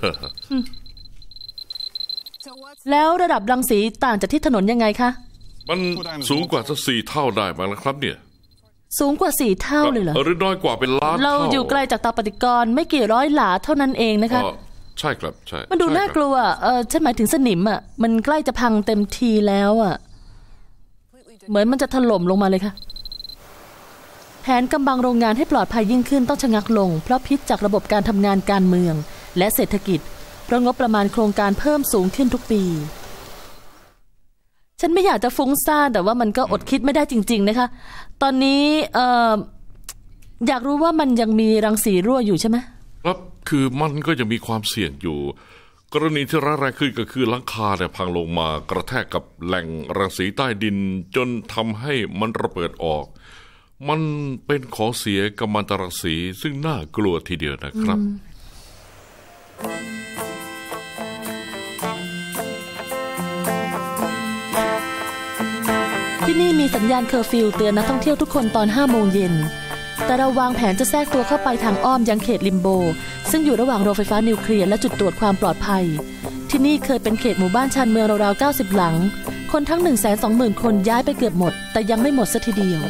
แล้วระดับรังสีต่างจากที่ถนนยังไงคะมันสูงกว่าสักสี่เท่าได้มั้งนะครับเนี่ยสูงกว่าสี่เท่าเลยเหรอหรือน้อยกว่าเป็นล้านเท่าเราอยู่ไกลจากเตาปฏิกรณ์ไม่กี่ร้อยหลาเท่านั้นเองนะคะใช่ครับใช่มันดูน่ากลัวเออฉันหมายถึงสนิมอ่ะมันใกล้จะพังเต็มทีแล้วอ่ะเหมือนมันจะถล่มลงมาเลยค่ะแผนกำบังโรงงานให้ปลอดภัยยิ่งขึ้นต้องชะงักลงเพราะพิษจากระบบการทำงานการเมืองและเศรษฐกิจเพราะงบประมาณโครงการเพิ่มสูงขึ้นทุกปีฉันไม่อยากจะฟุ้งซ่านแต่ว่ามันก็อดคิดไม่ได้จริงๆนะคะตอนนี้เอ่ออยากรู้ว่ามันยังมีรังสีรั่วอยู่ใช่ไหมครับคือมันก็ยังมีความเสี่ยงอยู่กรณีที่ร้ายแรงขึ้นก็คือหลังคาเนี่ยพังลงมากระแทกกับแหล่งรังสีใต้ดินจนทำให้มันระเบิดออกมันเป็นของเสียกัมมันตรังสีซึ่งน่ากลัวทีเดียวนะครับที่นี่มีสัญญาณเคอร์ฟิวเตือนนักท่องเที่ยวทุกคนตอนห้าโมงเย็นแต่เราวางแผนจะแทรกตัวเข้าไปทางอ้อมยังเขตลิมโบซึ่งอยู่ระหว่างโรงไฟฟ้านิวเคลียร์และจุดตรวจความปลอดภัยที่นี่เคยเป็นเขตหมู่บ้านชานเมืองราวๆเก้าสิบหลังคนทั้ง หนึ่งแสนสองหมื่น คนย้ายไปเกือบหมดแต่ยังไม่หมดซะทีเดียว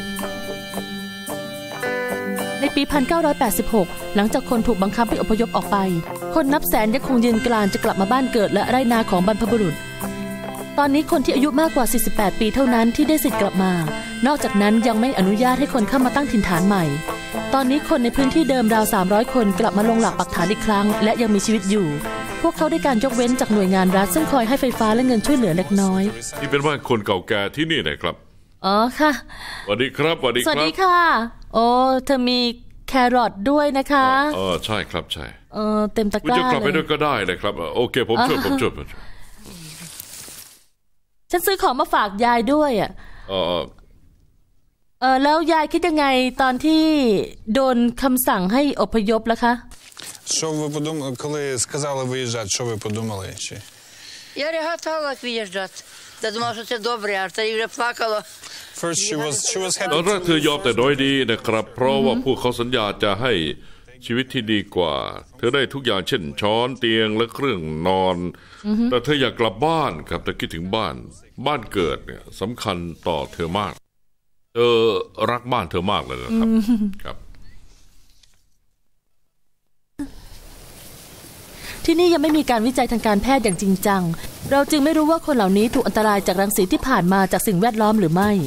ในปีหนึ่งพันเก้าร้อยแปดสิบหกหลังจากคนถูกบังคับให้อพยพออกไปคนนับแสนยังคงยืนกรานจะกลับมาบ้านเกิดและไร่นาของบรรพบุรุษตอนนี้คนที่อายุมากกว่าสี่สิบแปดปีเท่านั้นที่ได้สิทธิ์กลับมานอกจากนั้นยังไม่อนุญาตให้คนเข้ามาตั้งถิ่นฐานใหม่ตอนนี้คนในพื้นที่เดิมราวสามร้อยคนกลับมาลงหลักปักฐานอีกครั้งและยังมีชีวิตอยู่พวกเขาได้การยกเว้นจากหน่วยงานรัฐซึ่งคอยให้ไฟฟ้าและเงินช่วยเหลือเล็กน้อยนี่เป็นบ้านคนเก่าแก่ที่นี่นะครับอ๋อค่ะสวัสดีครับสวัสดีครับสวัสดีค่ะโอ้เธอมีแครอทด้วยนะคะอ๋อใช่ครับใช่เออเต็มตะกร้าเลยคุณจะกลับไปด้วยก็ได้เลยครับโอเคผมช่วยผมช่วยฉันซื้อของมาฝากยายด้วยอ่ะเออเออแล้วยายคิดยังไงตอนที่โดนคำสั่งให้อพยพล่ะคะ Що ви подумали, коли сказали виїжджати, що ви подумали? Чи? Я реготала виїжджати. Я думала, що це добре, а тоді вже плакала. First she was she was ตอน happy แรกเธอยอมแต่โดยดีนะครับเพราะว่าพวกเขาสัญญาจะให้ชีวิตที่ดีกว่าเธอได้ทุกอย่างเช่นช้อนเตียงและเครื่องนอนแต่เธออยากกลับบ้านครับแต่คิดถึงบ้านบ้านเกิดเนี่ยสำคัญต่อเธอมากเธอรักบ้านเธอมากเลยนะครับครับที่นี่ยังไม่มีการวิจัยทางการแพทย์อย่างจริงจังเราจึงไม่รู้ว่าคนเหล่านี้ถูกอันตรายจากรังสีที่ผ่านมาจากสิ่งแวดล้อมหรือไม่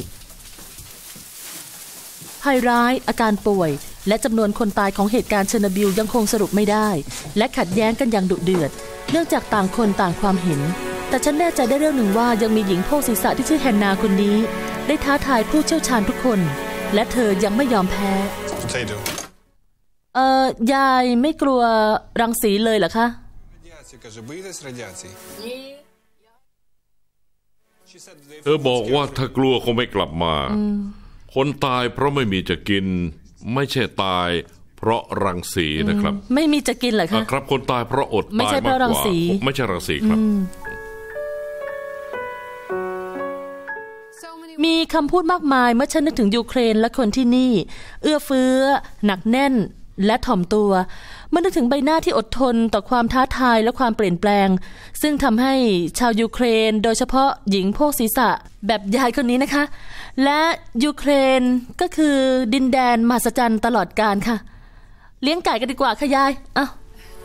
ภัยร้ายอาการป่วยและจำนวนคนตายของเหตุการณ์เชอร์โนบิลยังคงสรุปไม่ได้และขัดแย้งกันอย่างดุเดือดเนื่องจากต่างคนต่างความเห็นแต่ฉันแน่ใจได้เรื่องหนึ่งว่ายังมีหญิงโพกศีรษะที่ชื่อแฮนนาคนนี้ได้ท้าทายผู้เชี่ยวชาญทุกคนและเธอยังไม่ยอมแพ้เอ่อยายไม่กลัวรังสีเลยเหรอคะเธอบอกว่าถ้ากลัวคงไม่กลับมาคนตายเพราะไม่มีจะกินไม่ใช่ตายเพราะรังสีนะครับไม่มีจะกินเหรอคะครับคนตายเพราะอดตายมากกว่าไม่ใช่เพราะรังสีไม่ใช่รังสีครับมีคำพูดมากมายเมื่อฉันนึกถึงยูเครนและคนที่นี่เอื้อเฟื้อหนักแน่นและถ่อมตัวเมื่อนึกถึงใบหน้าที่อดทนต่อความท้าทายและความเปลี่ยนแปลงซึ่งทำให้ชาวยูเครนโดยเฉพาะหญิงโพกศีรษะแบบยายคนนี้นะคะและยูเครนก็คือดินแดนมหัศจรรย์ตลอดกาลค่ะเลี้ยงไก่กันดีกว่าค่ะยายอ้าว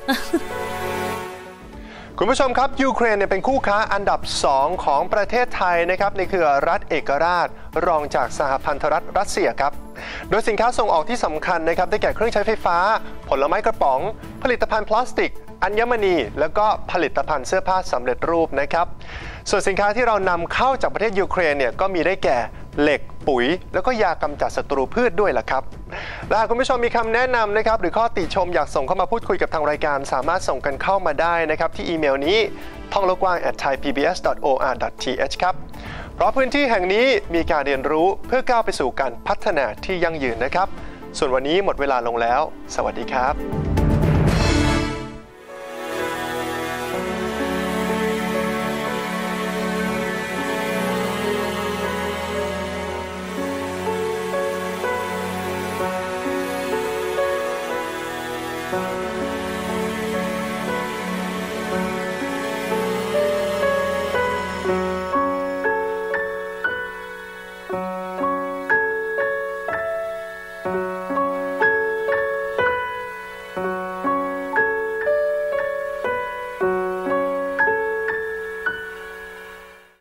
คุณผู้ชมครับยูเครนเนี่ยเป็นคู่ค้าอันดับสองของประเทศไทยนะครับในเครือรัฐเอกราชรองจากสหพันธรัฐรัสเซียครับโดยสินค้าส่งออกที่สำคัญนะครับได้แก่เครื่องใช้ไฟฟ้าผลไม้กระป๋องผลิตภัณฑ์พลาสติกอัญมณีแล้วก็ผลิตภัณฑ์เสื้อผ้าสำเร็จรูปนะครับส่วนสินค้าที่เรานำเข้าจากประเทศยูเครนเนี่ยก็มีได้แก่เหล็กปุ๋ยแล้วก็ยากำจัดศัตรูพืชด้วยล่ะครับและหากคุณผู้ชมมีคำแนะนำนะครับหรือข้อติชมอยากส่งเข้ามาพูดคุยกับทางรายการสามารถส่งกันเข้ามาได้นะครับที่อีเมลนี้ท่องโลกกว้าง แอท ไทยพีบีเอส ดอท โอ อาร์ ดอท ที เอช ครับเพราะพื้นที่แห่งนี้มีการเรียนรู้เพื่อก้าวไปสู่การพัฒนาที่ยั่งยืนนะครับส่วนวันนี้หมดเวลาลงแล้วสวัสดีครับ